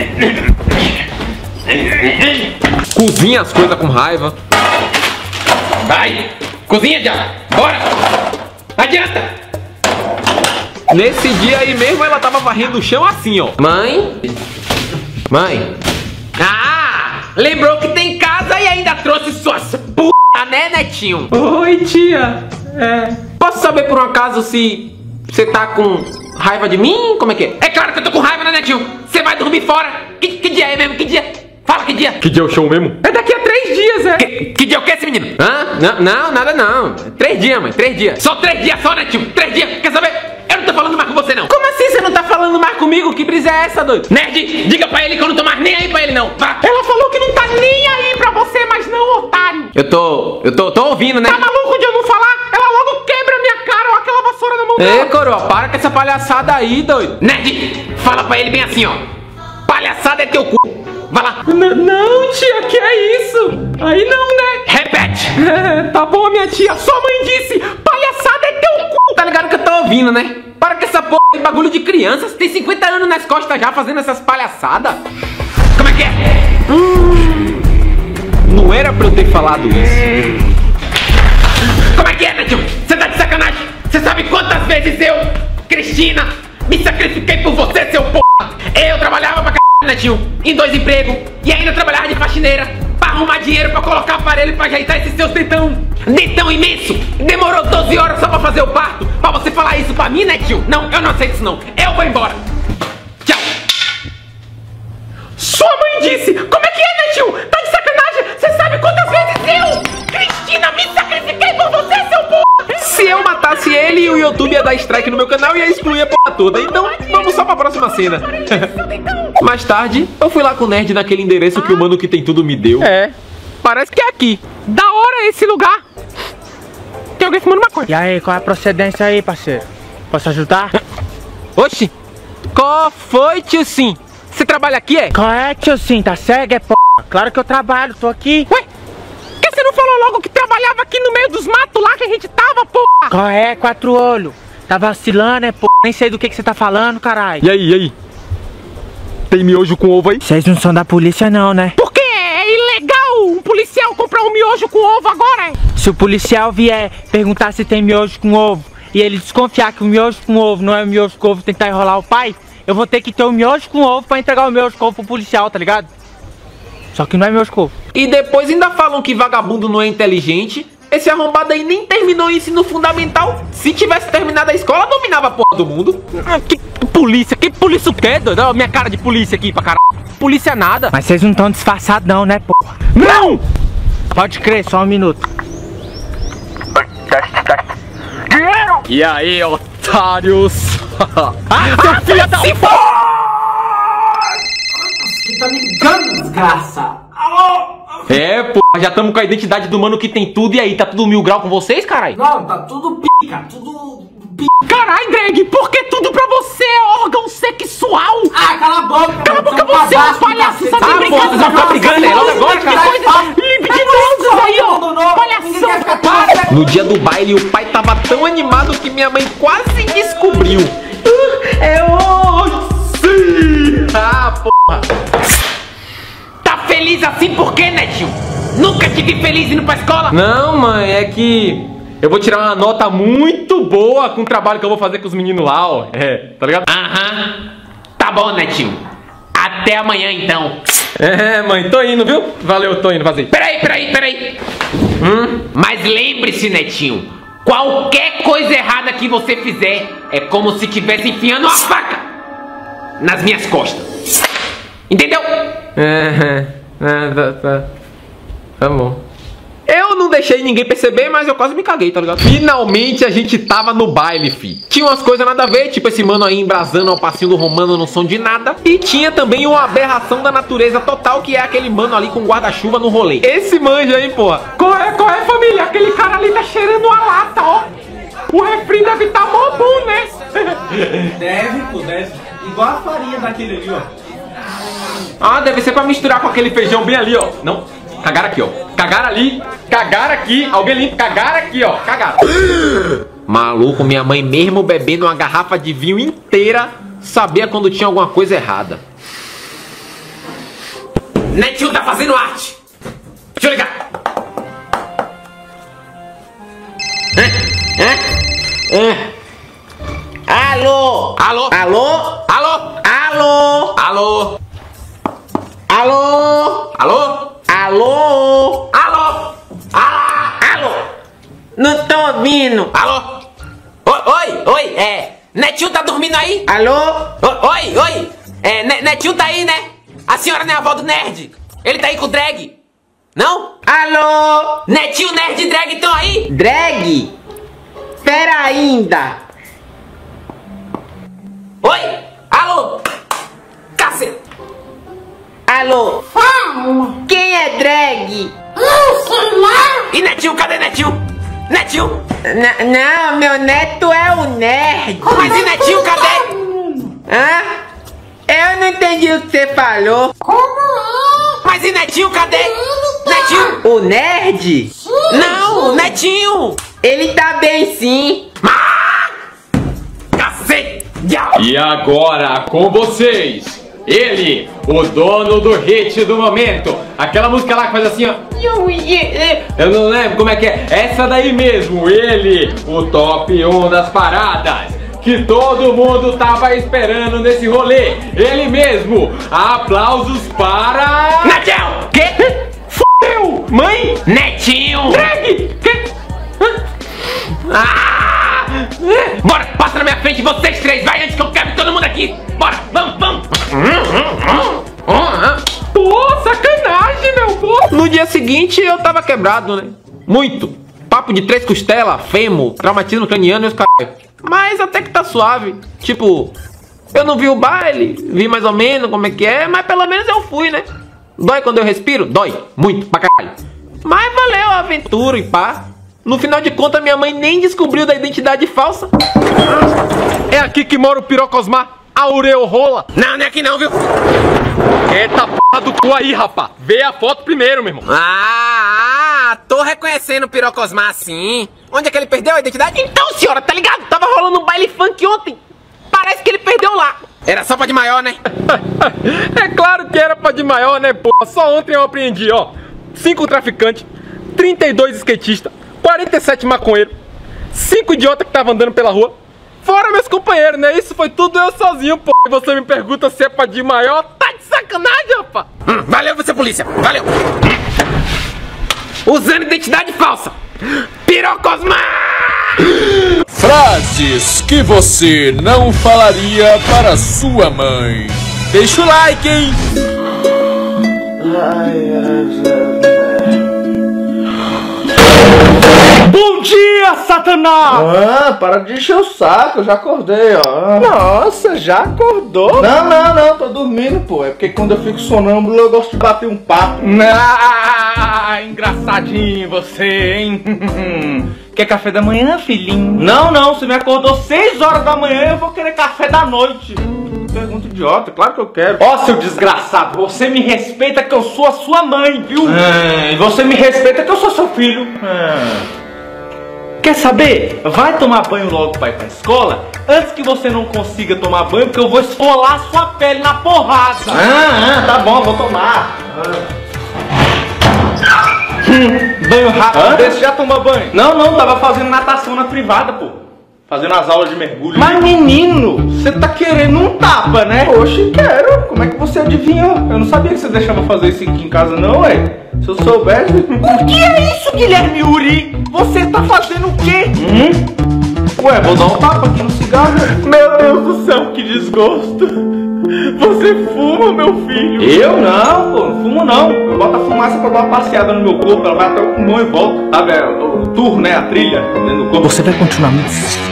Cozinha as coisas com raiva. Vai! Cozinha já! Bora! Adianta! Nesse dia aí mesmo ela tava varrendo o chão assim, ó. Mãe? Mãe? Ah! Lembrou que tem casa e ainda trouxe suas p***, né, netinho? Oi, tia. É. Posso saber por um acaso se você tá com raiva de mim? Como é que é? É claro que eu tô com raiva, né, netinho? Você vai dormir fora! Que, que dia é mesmo? Que dia? Fala que dia! Que dia é o show mesmo? É daqui a três dias, é. Que, que dia é o que esse menino? Hã? Não, não, nada não. Três dias, mãe, três dias. Só três dias só, netinho! Três dias! Quer saber? Eu não tô falando mais com você, não! Como assim você não tá falando mais comigo? Que brisa é essa, doido? Nerd, diga pra ele que eu não tô mais nem aí pra ele, não! Vá! Ela falou que não tá nem aí pra você, mas não, otário. Eu tô, eu tô, tô ouvindo, né? Tá maluco de eu não falar? Ela logo quebra minha cara, ó, aquela vassoura na mão dela. Ei, coroa, para com essa palhaçada aí, doido. Nerd, fala pra ele bem assim, ó! Palhaçada é teu cu! Vai lá! N não, tia, que é isso? Aí não, né? Repete! É, tá bom, minha tia. Sua mãe disse, palhaçada é teu cu. Tá ligado que eu tô ouvindo, né? Para com essa porra de bagulho de criança. Você tem cinquenta anos nas costas já fazendo essas palhaçadas. Como é que é? Hum, não era pra eu ter falado isso. Como é que é, Netinho? Você tá de sacanagem? Você sabe quantas vezes eu, Cristina, me sacrifiquei por você, seu porra? Eu trabalhava pra c... Netinho, em dois empregos, e ainda trabalhava de faxineira pra arrumar dinheiro pra colocar aparelho pra ajeitar esses seus dentão. Dentão imenso! Demorou doze horas só pra fazer o parto. Pra você falar isso pra mim, Netinho? Não, eu não aceito isso não. Eu vou embora. Tchau. Sua mãe disse. Como é que é, Netinho? Tá de sacanagem? Você sabe quantas vezes eu, Cristina, me sacrifiquei por você, seu porra? Se eu matasse ele, o YouTube ia dar strike no meu canal e ia excluir a porra toda. Então, vamos só pra próxima cena. Mais tarde, eu fui lá com o Nerd naquele endereço que o mano que tem tudo me deu. É, parece que é aqui. Da hora esse lugar. Tem alguém fumando maconha. E aí, qual é a procedência aí, parceiro? Posso ajudar? Oxi, qual foi, tio Sim? Você trabalha aqui, é? Qual é, tio Sim? Tá cego, é, p***? Claro que eu trabalho, tô aqui. Ué, por que você não falou logo que trabalhava aqui no meio dos matos lá que a gente tava, porra? Qual é, quatro olhos? Tá vacilando, é, p***? Nem sei do que que você tá falando, caralho. E aí, e aí? Tem miojo com ovo aí? Vocês não são da polícia não, né? Por quê? É ilegal um policial comprar um miojo com ovo agora, hein? Se o policial vier perguntar se tem miojo com ovo e ele desconfiar que o miojo com ovo não é o miojo com ovo, tentar enrolar o pai, eu vou ter que ter o miojo com ovo pra entregar o miojo com ovo pro policial, tá ligado? Só que não é miojo com ovo. E depois ainda falam que vagabundo não é inteligente. Esse arrombado aí nem terminou o ensino fundamental. Se tivesse terminado a escola, dominava a porra do mundo. Ah, que polícia? Que polícia o quê, doido? Olha a minha cara de polícia aqui pra caralho. Polícia nada. Mas vocês não estão disfarçados não, né, porra? Não! Pode crer, só um minuto. E aí, otários? Ah, seu filho da... Se for! Você tá me ligando, desgraça? Alô? É, pô, já estamos com a identidade do mano que tem tudo. E aí, tá tudo mil grau com vocês, caralho? Não, tá tudo p***, tudo... Carai, Greg, por que tudo pra você é órgão sexual? Ah, cala a boca! Cala a boca, você é um palhaço, sabe? Ah, pô, você já tá brigando aí, logo agora, cara. Libidinosos aí, ó! Palhação, para! No dia do baile, o pai tava tão animado que minha mãe quase descobriu. É hoje! Ah, porra! Tá feliz assim por quê, Netinho? Nunca te vi feliz indo pra escola? Não, mãe, é que eu vou tirar uma nota muito boa com o trabalho que eu vou fazer com os meninos lá, ó. É, tá ligado? Aham. Tá bom, Netinho. Até amanhã, então. É, mãe, tô indo, viu? Valeu, tô indo, vazei. Peraí, peraí, peraí. Hum? Mas lembre-se, Netinho. Qualquer coisa errada que você fizer é como se estivesse enfiando uma faca nas minhas costas. Entendeu? É, é, tá, tá. Tá bom. Eu não deixei ninguém perceber, mas eu quase me caguei, tá ligado? Finalmente a gente tava no baile, fi. Tinha umas coisas nada a ver, tipo esse mano aí embrasando ao passinho do Romano no som de nada. E tinha também uma aberração da natureza total, que é aquele mano ali com guarda-chuva no rolê. Esse manja aí, porra. Qual é, qual é, família? Aquele cara ali tá cheirando a lata, ó. O refri deve tá mó bom, né? Deve, pô, deve. Igual a farinha daquele ali, ó. Ah, deve ser pra misturar com aquele feijão bem ali, ó. Não, cagaram aqui, ó. Cagaram ali, cagaram aqui. Alguém limpa, cagaram aqui, ó. Cagaram. Maluco, minha mãe mesmo bebendo uma garrafa de vinho inteira sabia quando tinha alguma coisa errada. Netinho tá fazendo arte. Deixa eu ligar. É? É? Alô? Alô? Alô? Alô? Alô? Alô? Alô? Alô? Alô? Alô? Ah, alô? Não tô ouvindo. Alô? Oi, oi, oi, é. Netinho tá dormindo aí? Alô? O- Oi, oi. É, Ne- Netinho tá aí, né? A senhora não é a avó do Nerd? Ele tá aí com o Drag? Não? Alô? Netinho, Nerd e Drag estão aí? Drag? Pera ainda. Oi? Alô? Cacete. Alô? Quem é drag? E Netinho, cadê Netinho? Netinho? N- não, meu neto é o nerd. Mas e Netinho, cadê? Hã? Eu não entendi o que você falou. Mas e Netinho, cadê? Netinho? O nerd? Não, Netinho. Ele tá bem sim. Cacete. E agora, com vocês, ele, o dono do hit do momento. Aquela música lá que faz assim, ó. Eu não lembro como é que é. Essa daí mesmo, ele, o top um das paradas, que todo mundo tava esperando nesse rolê. Ele mesmo. Aplausos para... Netinho. Que? Fudeu! Mãe? Netinho. Drag! Que? Ah! Bora, passa na minha frente vocês três, vai antes que eu quebre todo mundo aqui. Bora, vamos, vamos. Pô, sacanagem, meu pô. No dia seguinte eu tava quebrado, né? Muito. Papo de três costelas, fêmur, traumatismo craniano e os caralho. Mas até que tá suave. Tipo, eu não vi o baile, vi mais ou menos como é que é, mas pelo menos eu fui, né? Dói quando eu respiro? Dói. Muito, pra caralho. Mas valeu a aventura e pá. No final de contas, minha mãe nem descobriu da identidade falsa. É aqui que mora o Pirocosmar, Aureola. Não, não é aqui não, viu? Eita porra do cu aí, rapá. Vê a foto primeiro, meu irmão. Ah, ah, tô reconhecendo o Pirocosmar sim. Onde é que ele perdeu a identidade? Então, senhora, tá ligado? Tava rolando um baile funk ontem. Parece que ele perdeu lá. Era só pra de maior, né? É claro que era pra de maior, né, porra? Só ontem eu aprendi, ó. Cinco traficantes, trinta e dois skatistas, quarenta e sete maconheiros, cinco idiotas que estavam andando pela rua. Fora meus companheiros, né? Isso foi tudo eu sozinho, pô. E você me pergunta se é pra de maior? Tá de sacanagem, rapá. Hum, valeu você, polícia. Valeu. Usando identidade falsa. Pirocosmar! Frases que você não falaria para sua mãe. Deixa o like, hein? Bom dia, Satanás! Ah, para de encher o saco, eu já acordei, ó. Nossa, já acordou? Não, não, não, tô dormindo, pô. É porque quando eu fico sonâmbulo eu gosto de bater um papo. Ah, engraçadinho você, hein? Quer café da manhã, filhinho? Não, não, você me acordou seis horas da manhã, eu vou querer café da noite. Pergunta idiota, claro que eu quero. Ó, seu desgraçado, você me respeita que eu sou a sua mãe, viu? É, e você me respeita que eu sou seu filho. É. Quer saber? Vai tomar banho logo pra ir pra escola, antes que você não consiga tomar banho, porque eu vou esfolar sua pele na porrada. Ah, ah tá bom, vou tomar. Hum, banho rápido, Hã? Desse já tomou banho? Não, não, tava fazendo natação na privada, pô. Fazendo as aulas de mergulho. Mas menino, você tá querendo um tapa, né? Oxe, quero. Como é que você adivinhou? Eu não sabia que você deixava fazer isso aqui em casa não, ué. Se eu soubesse... O que é isso, Guilherme Uri? Você tá fazendo o quê? Hum? Ué, vou dar um tapa aqui no cigarro. Meu Deus do céu, que desgosto. Você fuma, meu filho? Eu não, pô, não fumo não. Eu boto a fumaça pra dar uma passeada no meu corpo, ela vai até o pulmão e volta. Sabe, o, o tour, né, a trilha dentro do corpo. Você vai continuar me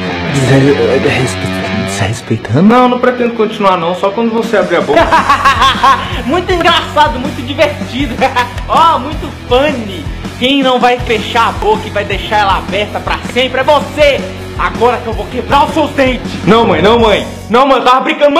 desrespeitando? Não, não pretendo continuar não, só quando você abrir a boca. Muito engraçado, muito divertido. Ó, oh, muito funny. Quem não vai fechar a boca e vai deixar ela aberta pra sempre é você. Agora que eu vou quebrar os seus dentes. Não, mãe, não, mãe. Não, mãe, eu tava brincando.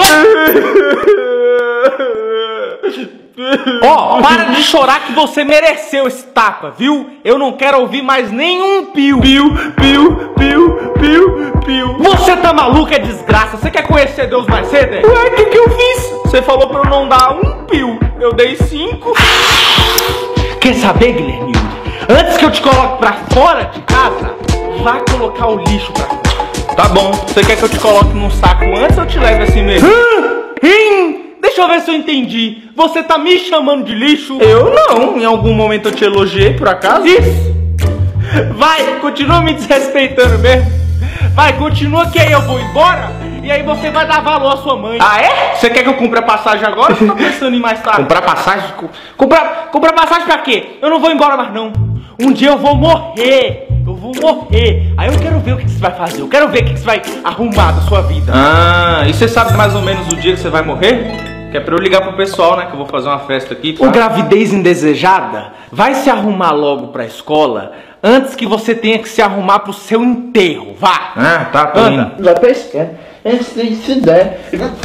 Ó, oh, para de chorar que você mereceu esse tapa, viu? Eu não quero ouvir mais nenhum pio. Pio, pio, pio, pio, pio. Você tá maluco, é desgraça. Você quer conhecer Deus mais cedo? É? Ué, o que que eu fiz? Você falou pra eu não dar um pio. Eu dei cinco. Quer saber, Guilherme? Antes que eu te coloque pra fora de casa, vá colocar o lixo pra fora. Tá bom, você quer que eu te coloque num saco antes ou eu te leve assim mesmo? Hum, deixa eu ver se eu entendi. Você tá me chamando de lixo? Eu não, em algum momento eu te elogiei por acaso? Isso! Vai, continua me desrespeitando mesmo. Vai, continua que aí eu vou embora e aí você vai dar valor à sua mãe. Ah, é? Você quer que eu compre a passagem agora ou você tá pensando em mais tarde? Comprar passagem? Comprar, comprar passagem pra quê? Eu não vou embora mais não. Um dia eu vou morrer. Eu vou morrer. Aí eu quero ver o que você vai fazer. Eu quero ver o que você vai arrumar da sua vida. Ah, e você sabe mais ou menos o dia que você vai morrer? Que é pra eu ligar pro pessoal, né? Que eu vou fazer uma festa aqui. Tá? O gravidez indesejada vai se arrumar logo pra escola antes que você tenha que se arrumar pro seu enterro. Vá. Ah, tá, tô indo. Vai pra esquerda. Se der.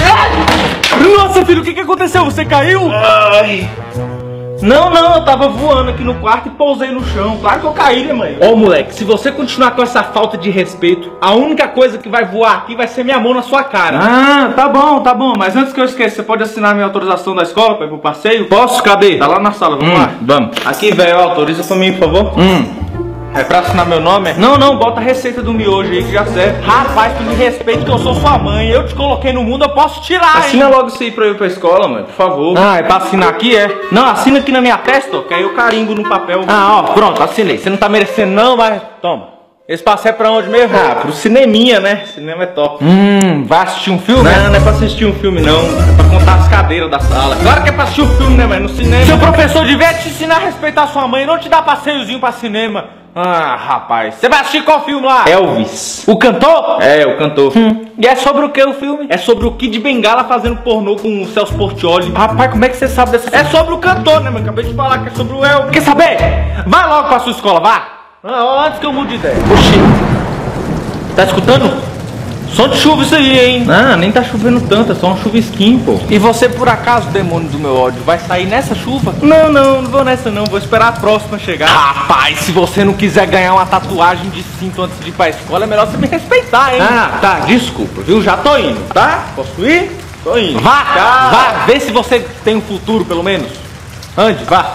Nossa, filho, o que que aconteceu? Você caiu? Ai... Não, não, eu tava voando aqui no quarto e pousei no chão. Claro que eu caí, né, mãe? Ô, moleque, se você continuar com essa falta de respeito, a única coisa que vai voar aqui vai ser minha mão na sua cara. Ah, tá bom, tá bom. Mas antes que eu esqueça, você pode assinar minha autorização da escola pra ir pro passeio? Posso? Cadê? Tá lá na sala, vamos hum, lá. Vamos. Aqui, velho, autoriza pra mim, por favor. Hum. É pra assinar meu nome? Não, não, bota a receita do miojo aí que já serve. Rapaz, tu me respeita que eu sou sua mãe. Eu te coloquei no mundo, eu posso tirar, hein? Assina logo isso aí pra eu ir pra escola, mãe, por favor. Ah, é pra assinar aqui, é? Não, assina aqui na minha testa, ó, que aí eu carimbo no papel. Ah, ó, pronto, assinei. Você não tá merecendo não, mas toma. Esse passe é pra onde mesmo? Ah, pro cineminha, né? Cinema é top. Hum, vai assistir um filme? Não, não é pra assistir um filme, não. É pra contar as cadeiras da sala. Claro que é pra assistir um filme, né, mas no cinema... Seu professor devia te ensinar a respeitar sua mãe, não te dar passeiozinho pra cinema. Ah, rapaz. Você vai assistir qual filme lá? Elvis. O cantor? É, o cantor. Hum. E é sobre o que o filme? É sobre o Kid Bengala fazendo pornô com o Celso Portiolli. Rapaz, como é que você sabe dessa... É sobre o cantor, né, mano? Acabei de falar que é sobre o Elvis. Quer saber? Vai logo pra sua escola, vá. Ah, antes que eu mude de ideia. Oxi. Tá escutando? Som de chuva isso aí, hein? Ah, nem tá chovendo tanto, é só um chuvisquinho, pô. E você, por acaso, demônio do meu ódio, vai sair nessa chuva? Não, não, não vou nessa não, vou esperar a próxima chegar. Rapaz, se você não quiser ganhar uma tatuagem de cinto antes de ir pra escola, é melhor você me respeitar, hein? Ah, tá, desculpa, viu? Já tô indo, tá? Posso ir? Tô indo. Vá, Tchau. Vá, vê se você tem um futuro, pelo menos. Ande, vá.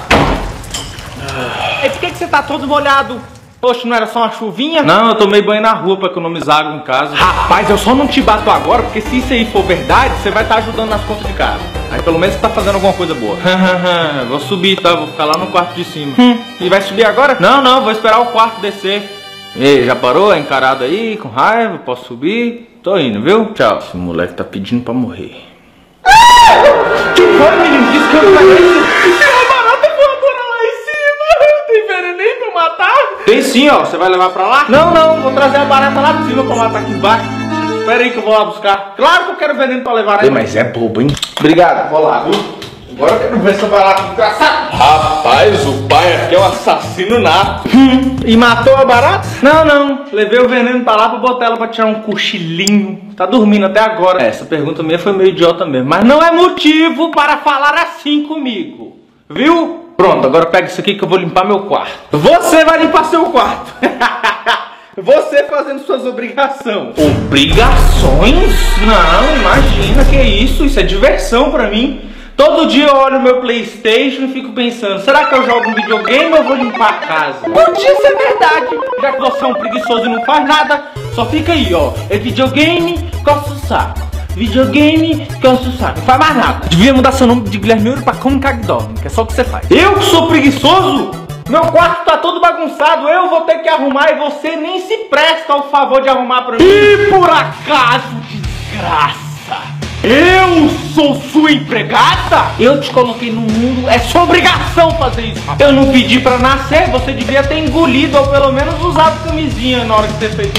E por que que você tá todo molhado? Poxa, não era só uma chuvinha? Não, eu tomei banho na rua pra economizar água em casa. Rapaz, eu só não te bato agora, porque se isso aí for verdade, você vai estar ajudando nas contas de casa. Aí pelo menos você tá fazendo alguma coisa boa. Vou subir, tá? Vou ficar lá no quarto de cima. Hum. E vai subir agora? Não, não, vou esperar o quarto descer. E já parou? É encarado aí, com raiva? Posso subir? Tô indo, viu? Tchau. Esse moleque tá pedindo pra morrer. Que foi, menino? Disse que eu não vai matar? Tem sim, ó. Você vai levar pra lá? Não, não. Vou trazer a barata lá de cima pra matar aqui embaixo. Espera aí que eu vou lá buscar. Claro que eu quero veneno pra levar aí. Mas é bobo, hein? Obrigado. Vou lá, viu? Agora eu quero ver essa barata desgraçada. Rapaz, o pai aqui é um assassino nato. Hum, e matou a barata? Não, não. Levei o veneno pra lá pra botar ela pra tirar um cochilinho. Tá dormindo até agora. É, essa pergunta minha foi meio idiota mesmo. Mas não é motivo para falar assim comigo. Viu? Pronto, agora pega isso aqui que eu vou limpar meu quarto. Você vai limpar seu quarto. Você fazendo suas obrigações. Obrigações? Não, imagina, que isso. Isso é diversão pra mim. Todo dia eu olho meu PlayStation e fico pensando, será que eu jogo um videogame ou eu vou limpar a casa? Podia ser verdade, já que você é um preguiçoso e não faz nada, só fica aí, ó. É videogame, coça o saco. Videogame, coça o saco. Não faz mais nada. Devia mudar seu nome de Guilherme Ouro pra Como Cagdorme, que é só o que você faz. Eu que sou preguiçoso? Meu quarto tá todo bagunçado, eu vou ter que arrumar e você nem se presta ao favor de arrumar pra mim. E por acaso, desgraça, eu sou sua empregada? Eu te coloquei no mundo, é sua obrigação fazer isso. Eu não pedi pra nascer, você devia ter engolido ou pelo menos usado camisinha na hora de ter feito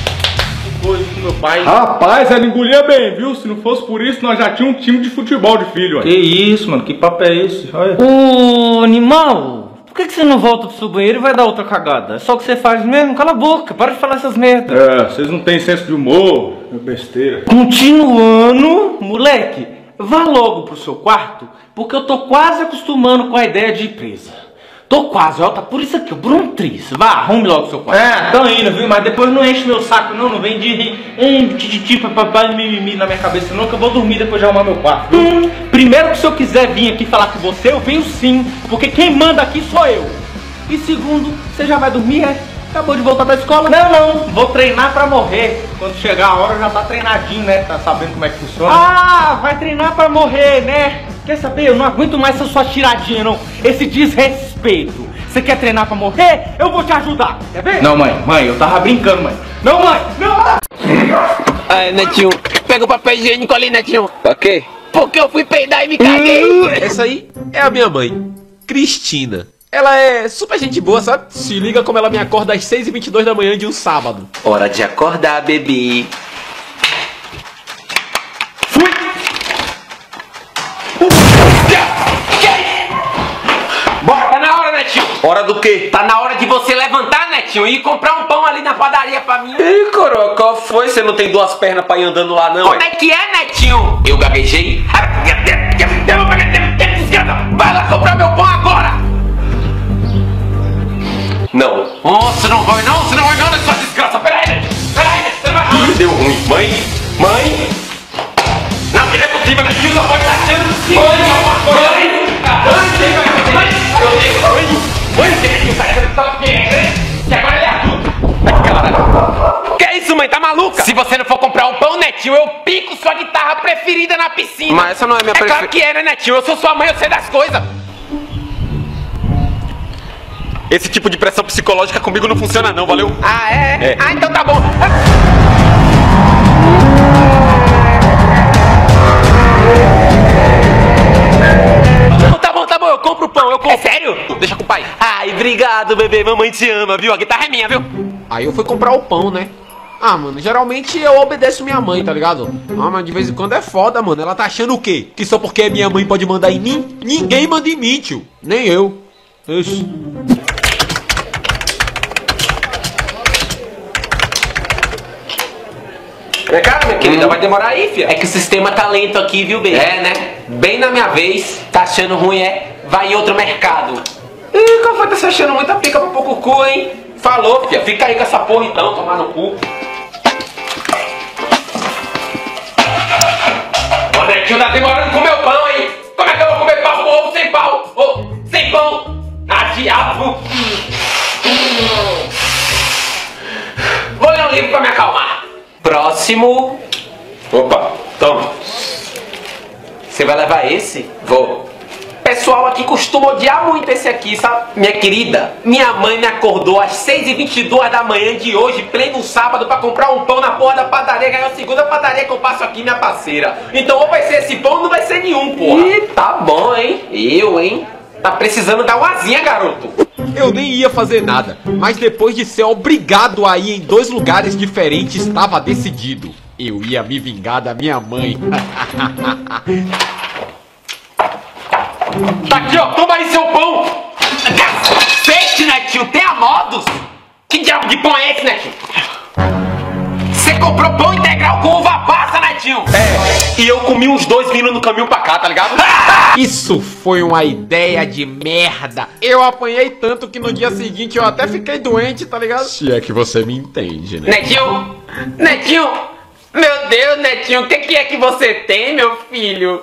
coisa com meu pai. Rapaz, ela engolia bem, viu? Se não fosse por isso, nós já tínhamos um time de futebol de filho. Que isso, mano, que papo é esse? Olha. Ô, animal, por que, que você não volta pro seu banheiro e vai dar outra cagada? É só o que você faz mesmo? Cala a boca, para de falar essas merdas. É, vocês não têm senso de humor, é besteira. Continuando, moleque, vá logo pro seu quarto, porque eu tô quase acostumando com a ideia de ir presa. Tô quase, ó, tá por isso aqui, por um triz. Vá, arrume logo seu quarto. É, tô indo, viu? Mas depois não enche meu saco, não. Não vem de tititi, papai, mimimi na minha cabeça, não, que eu vou dormir depois de arrumar meu quarto. Hum, primeiro que se eu quiser vir aqui falar com você, eu venho sim, porque quem manda aqui sou eu. E segundo, você já vai dormir, é? Acabou de voltar da escola? Não, não, vou treinar pra morrer. Quando chegar a hora já tá treinadinho, né? Tá sabendo como é que funciona. Ah, vai treinar pra morrer, né? Quer saber? Eu não aguento mais essa sua tiradinha, não. Esse desrespeito. Você quer treinar pra morrer? Eu vou te ajudar. Quer ver? Não, mãe. Mãe, eu tava brincando, mãe. Não, mãe. Não. Ai, Netinho, pega o papel higiênico ali, Netinho. Pra quê? Porque eu fui peidar e me caguei. Essa aí é a minha mãe, Cristina. Ela é super gente boa, sabe? Se liga como ela me acorda às seis e vinte e dois da manhã de um sábado. Hora de acordar, bebê. Fui. Bora, tá na hora, Netinho. Hora do quê? Tá na hora de você levantar, Netinho, e comprar um pão ali na padaria pra mim. Ih, coroa, qual foi? Você não tem duas pernas pra ir andando lá, não? Como é que é, Netinho? Eu gaguejei. Vai lá comprar meu pão agora. Não. Oh, você não vai não? Você não vai não, né, sua desgraça? Pera aí, Netinho. Pera aí, Netinho, você não vai não. Deu ruim. Mãe? Mãe? Não, que não é possível, Netinho, não pode estar sendo possível. Mãe? Mãe? Mãe? Eu tenho mãe. Mãe, você quer que o cara tá que agora ele é adulto. Que é isso, mãe? Tá maluca? Se você não for comprar um pão, Netinho, eu pico sua guitarra preferida na piscina. Mas essa não é minha preferida. É prefer... claro que é, né, Netinho? Eu sou sua mãe, eu sei das coisas. Esse tipo de pressão psicológica comigo não funciona não, valeu? Ah, é? É. Ah, então tá bom. Não, tá bom, tá bom, eu compro o pão, eu compro. É sério? Deixa com o pai. Ai, obrigado, bebê, mamãe te ama, viu? A guitarra é minha, viu? Aí eu fui comprar o pão, né? Ah, mano, geralmente eu obedeço minha mãe, tá ligado? Ah, mas de vez em quando é foda, mano. Ela tá achando o quê? Que só porque minha mãe pode mandar em mim? Ninguém manda em mim, tio. Nem eu. Ixi. Vem cá, minha querida, hum. vai demorar aí, filha. É que o sistema tá lento aqui, viu, bem? É, né? Bem na minha vez, tá achando ruim, é? Vai em outro mercado. Ih, qual foi? Tá se achando muita pica pra pouco cu, hein? Falou, filha. Fica aí com essa porra então, tomar no cu. Ô, Netinho, tá demorando com meu pão, hein? Como é que eu vou comer pão com ovo sem pau? Ô, sem pão? Ah, diabo! Vou ler um livro pra me acalmar. Próximo. Opa, toma. Você vai levar esse? Vou. Pessoal aqui costuma odiar muito esse aqui, sabe? Minha querida, minha mãe me acordou às seis e vinte e duas da manhã de hoje, pleno sábado, pra comprar um pão na porra da padaria, que é a segunda padaria que eu passo aqui, minha parceira. Então ou vai ser esse pão ou não vai ser nenhum, porra. Ih, tá bom, hein? Eu, hein? Tá precisando dar uma asinha, garoto. Eu nem ia fazer nada, mas depois de ser obrigado a ir em dois lugares diferentes, estava decidido. Eu ia me vingar da minha mãe. Tá aqui, ó. Toma aí seu pão. Cacete, Netinho. Tem a modos. Que diabo de pão é esse, Netinho? Você comprou pão integral com uva passa, Netinho? É, e eu comi uns dois vindo no caminho pra cá, tá ligado? Isso foi uma ideia de merda. Eu apanhei tanto que no dia seguinte eu até fiquei doente, tá ligado? Se é que você me entende, né? Netinho, Netinho, meu Deus, Netinho, o que, que é que você tem, meu filho?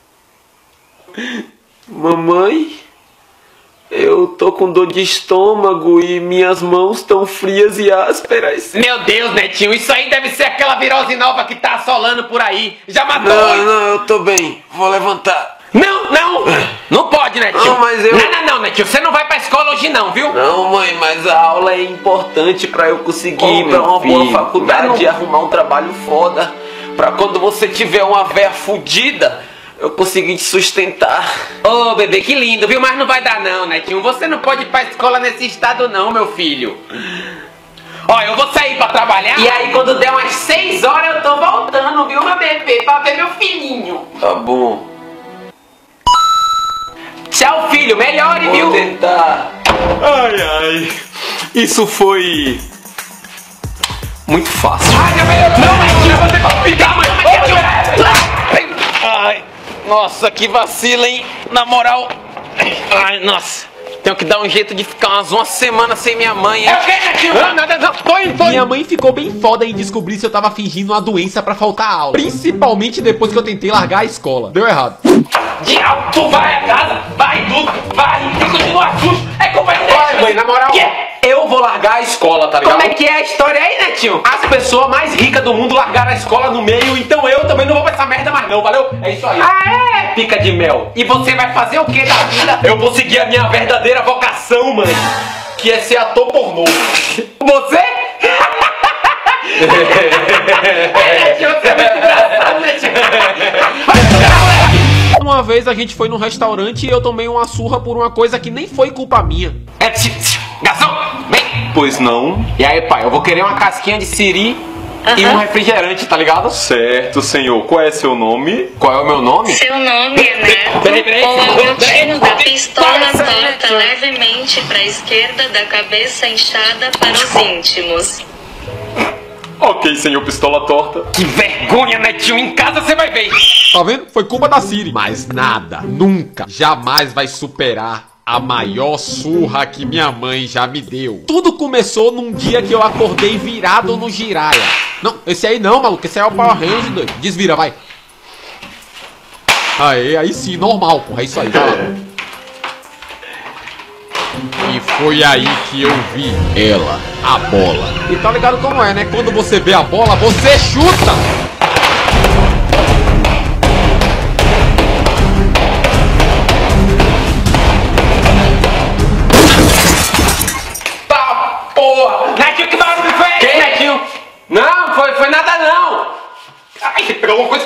Mamãe, eu tô com dor de estômago e minhas mãos estão frias e ásperas. Meu Deus, Netinho, isso aí deve ser aquela virose nova que tá assolando por aí. Já matou? Não, não, eu tô bem. Vou levantar. Não, não, não pode, Netinho. Não, mas eu... Não, não, não, Netinho, você não vai pra escola hoje não, viu? Não, mãe, mas a aula é importante pra eu conseguir Oh, ir pra uma filho, boa faculdade mas não- e arrumar um trabalho foda. Pra quando você tiver uma véia fudida, eu conseguir te sustentar. Ô, oh, bebê, que lindo, viu? Mas não vai dar não, Netinho. Você não pode ir pra escola nesse estado não, meu filho. Ó, eu vou sair pra trabalhar. E aí, quando der umas seis horas, eu tô voltando, viu, meu bebê? Pra ver meu filhinho. Tá bom. Tchau, filho. Melhore, Vou viu? tentar. Ai, ai. Isso foi... muito fácil. Ai, meu Deus. Não, Netinho, você vai ficar, mãe. Ai, nossa, que vacila, hein? Na moral. Ai, nossa. Tenho que dar um jeito de ficar umas uma semana sem minha mãe, hein? É o quê, Netinho? Não, não, não. Tô indo, tô indo. Minha mãe ficou bem foda em descobrir se eu tava fingindo uma doença pra faltar aula. Principalmente depois que eu tentei largar a escola. Deu errado. Diabo, tu vai a casa, vai tudo, vai, tem que continuar sujo. É culpa de Netinho. Vai, mãe, na moral, Que? eu vou largar a escola, tá ligado? Como é que é a história aí, Netinho? As pessoas mais ricas do mundo largaram a escola no meio, então eu também não vou pra essa merda mais não, valeu? É isso aí. Ah, é? Pica de mel. E você vai fazer o que da vida? Eu vou seguir a minha verdadeira vocação, mãe, que é ser ator pornô. Você? É, Netinho, você é muito engraçado, Netinho. Uma vez a gente foi num restaurante e eu tomei uma surra por uma coisa que nem foi culpa minha. É, tch, tch, garçom, vem. Pois não. E aí, pai, eu vou querer uma casquinha de siri e um refrigerante, tá ligado? Certo, senhor. Qual é seu nome? Qual é o meu nome? Seu nome é Neto. Peraí, peraí. Coloque o tiro da pistola Passa, torta Neto. levemente para a esquerda da cabeça inchada para os íntimos. Ok, senhor pistola torta. Que vergonha, Netinho. Em casa você vai ver. Tá vendo? Foi culpa da Siri. Mas nada, nunca, jamais vai superar a maior surra que minha mãe já me deu. Tudo começou num dia que eu acordei virado no Jiraya. Não, esse aí não, maluco. Esse aí é o Power Ranger, doido. Desvira, vai. Aê, aí sim, normal, porra. É isso aí, vai lá. E foi aí que eu vi ela, a bola. E tá ligado como é, né? Quando você vê a bola, você chuta! Tá, porra. Netinho, que barulho foi esse? Que, Netinho? Não, foi, foi nada não. Ai, você pegou alguma coisa?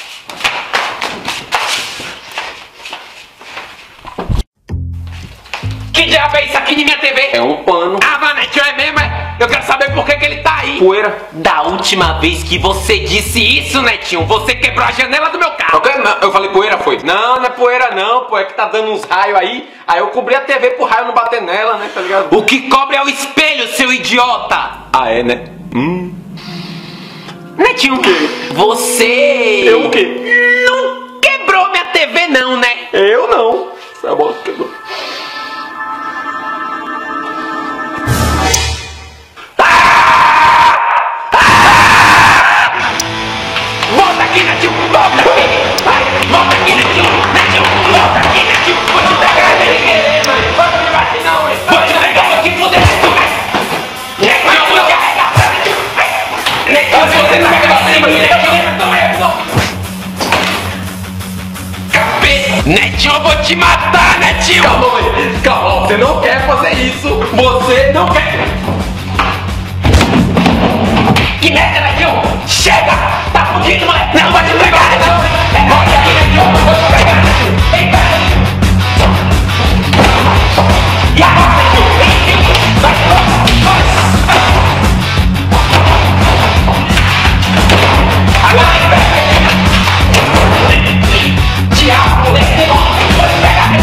Que diabo é isso aqui na minha T V? É um pano. Ah, mas Netinho, é mesmo, é? Eu quero saber por que que ele tá aí. Poeira. Da última vez que você disse isso, Netinho, você quebrou a janela do meu carro. Ok, não, eu falei poeira, foi? Não, não é poeira não, pô. É que tá dando uns raios aí. Aí eu cobri a T V pro raio não bater nela, né, tá ligado? O que cobre é o espelho, seu idiota. Ah, é, né? Hum. Netinho, O quê? você... Eu o quê? Não quebrou minha T V não, né? Eu não. Foi a bola que quebrou. Volta aqui, Netinho! Volta aqui! Vai! Volta aqui, Netinho! Netinho! Volta aqui, Netinho! Vou te pegar, Netinho! Vai me bater não, hein? Vou te pegar, vou te fuder! Netinho, vou carregar! Netinho, você não vai pegar cima, Netinho! Capeta! Netinho, eu vou te matar, Netinho! Calma, mãe. Calma, você não quer fazer isso. Você não quer. Que merda, Netinho! Chega! Tá fudido, moleque! Não vai te pegar, Netinho! Volta aqui, Netinho! Vou te pegar, Netinho! Eita! E agora, Netinho? Vai! Agora, Netinho! Diabo, moleque! Vou te pegar,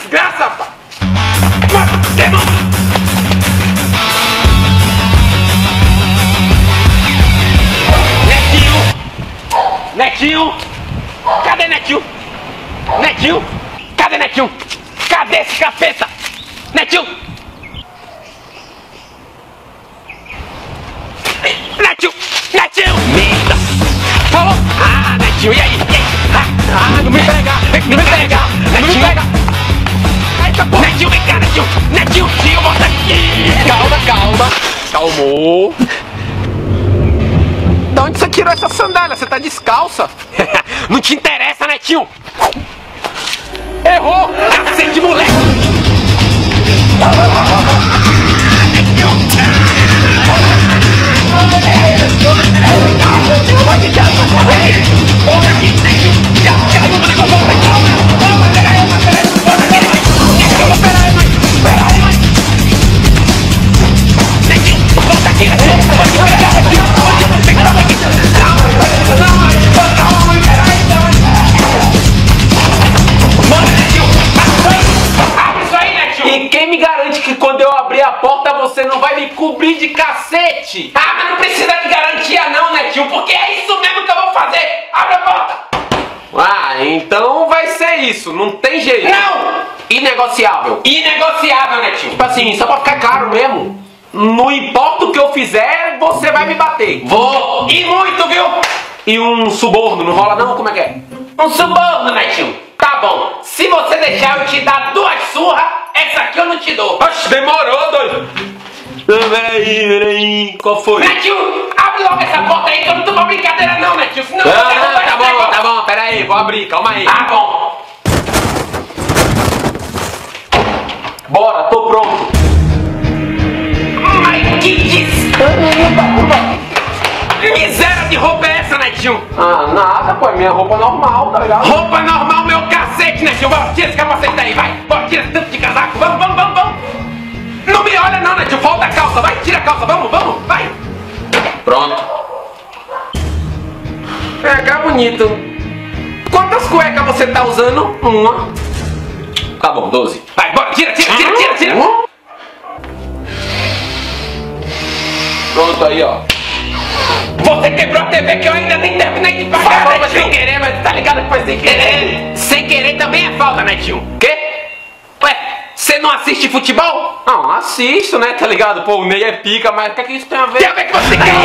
desgraça, rapaz! Demônio! Netinho! Netinho! Cadê Netinho? Netinho! Cadê Netinho? Cadê esse capeta? Netinho! Netinho! Netinho! Merda! Falou! Ah, Netinho, e aí? E aí? Ah, ah, não me pega! Não me pega! Não me pega! Eita, porra! Netinho, vem cá, Netinho! Netinho, tio, volta aqui! Calma, calma! Calmou! Da onde você tirou essa sandália? Você tá descalça? Não te interessa, Netinho! Errou! Cacete, moleque! E quem me garante que quando eu abrir a porta você não vai me cobrir de cacete? Ah, mas não precisa de garantia não, Netinho, porque é isso mesmo que eu vou fazer! Abre a porta! Ah, então vai ser isso, não tem jeito. Não! Inegociável. Inegociável, Netinho. Tipo assim, só pra ficar claro mesmo. Não importa o que eu fizer, você vai me bater. Vou! E muito, viu? E um suborno, não rola não? Como é que é? Um suborno, Netinho. Tá bom, se você deixar eu te dar duas surras, essa aqui eu não te dou. Oxe, demorou, doido. Peraí, peraí. Qual foi? Netinho, abre logo essa porta aí que eu não tô pra brincadeira não, Netinho. Senão não, não, não, tá bom, negócio. Tá bom, peraí, vou abrir, calma aí. Tá bom. Bora, tô pronto. Ai, que isso? Miséria de roupa é essa, Netinho? Ah, nada, pô, é minha roupa normal, tá ligado? Roupa normal, meu cacete, Netinho. Bora, tira esse capacete daí, vai. Bora, tira esse tanto de casaco. Vamos, vamos, vamos, vamos. Não me olha não, Netinho. Volta a calça, vai, tira a calça. Vamos, vamos, vai. Pronto. Pega bonito. Quantas cuecas você tá usando? Uma. Tá bom, doze. Vai, bora, tira, tira, tira, tira, tira. Pronto aí, ó. Você quebrou a T V que eu ainda nem terminei de pagar, Netinho. Sem querer, mas tá ligado que foi sem querer. Sem querer também é falta, Netinho. Quê? Ué, você não assiste futebol? Não, assisto, né, tá ligado? Pô, o Ney é pica, mas o que é que isso tem a ver? Tem a ver que você quer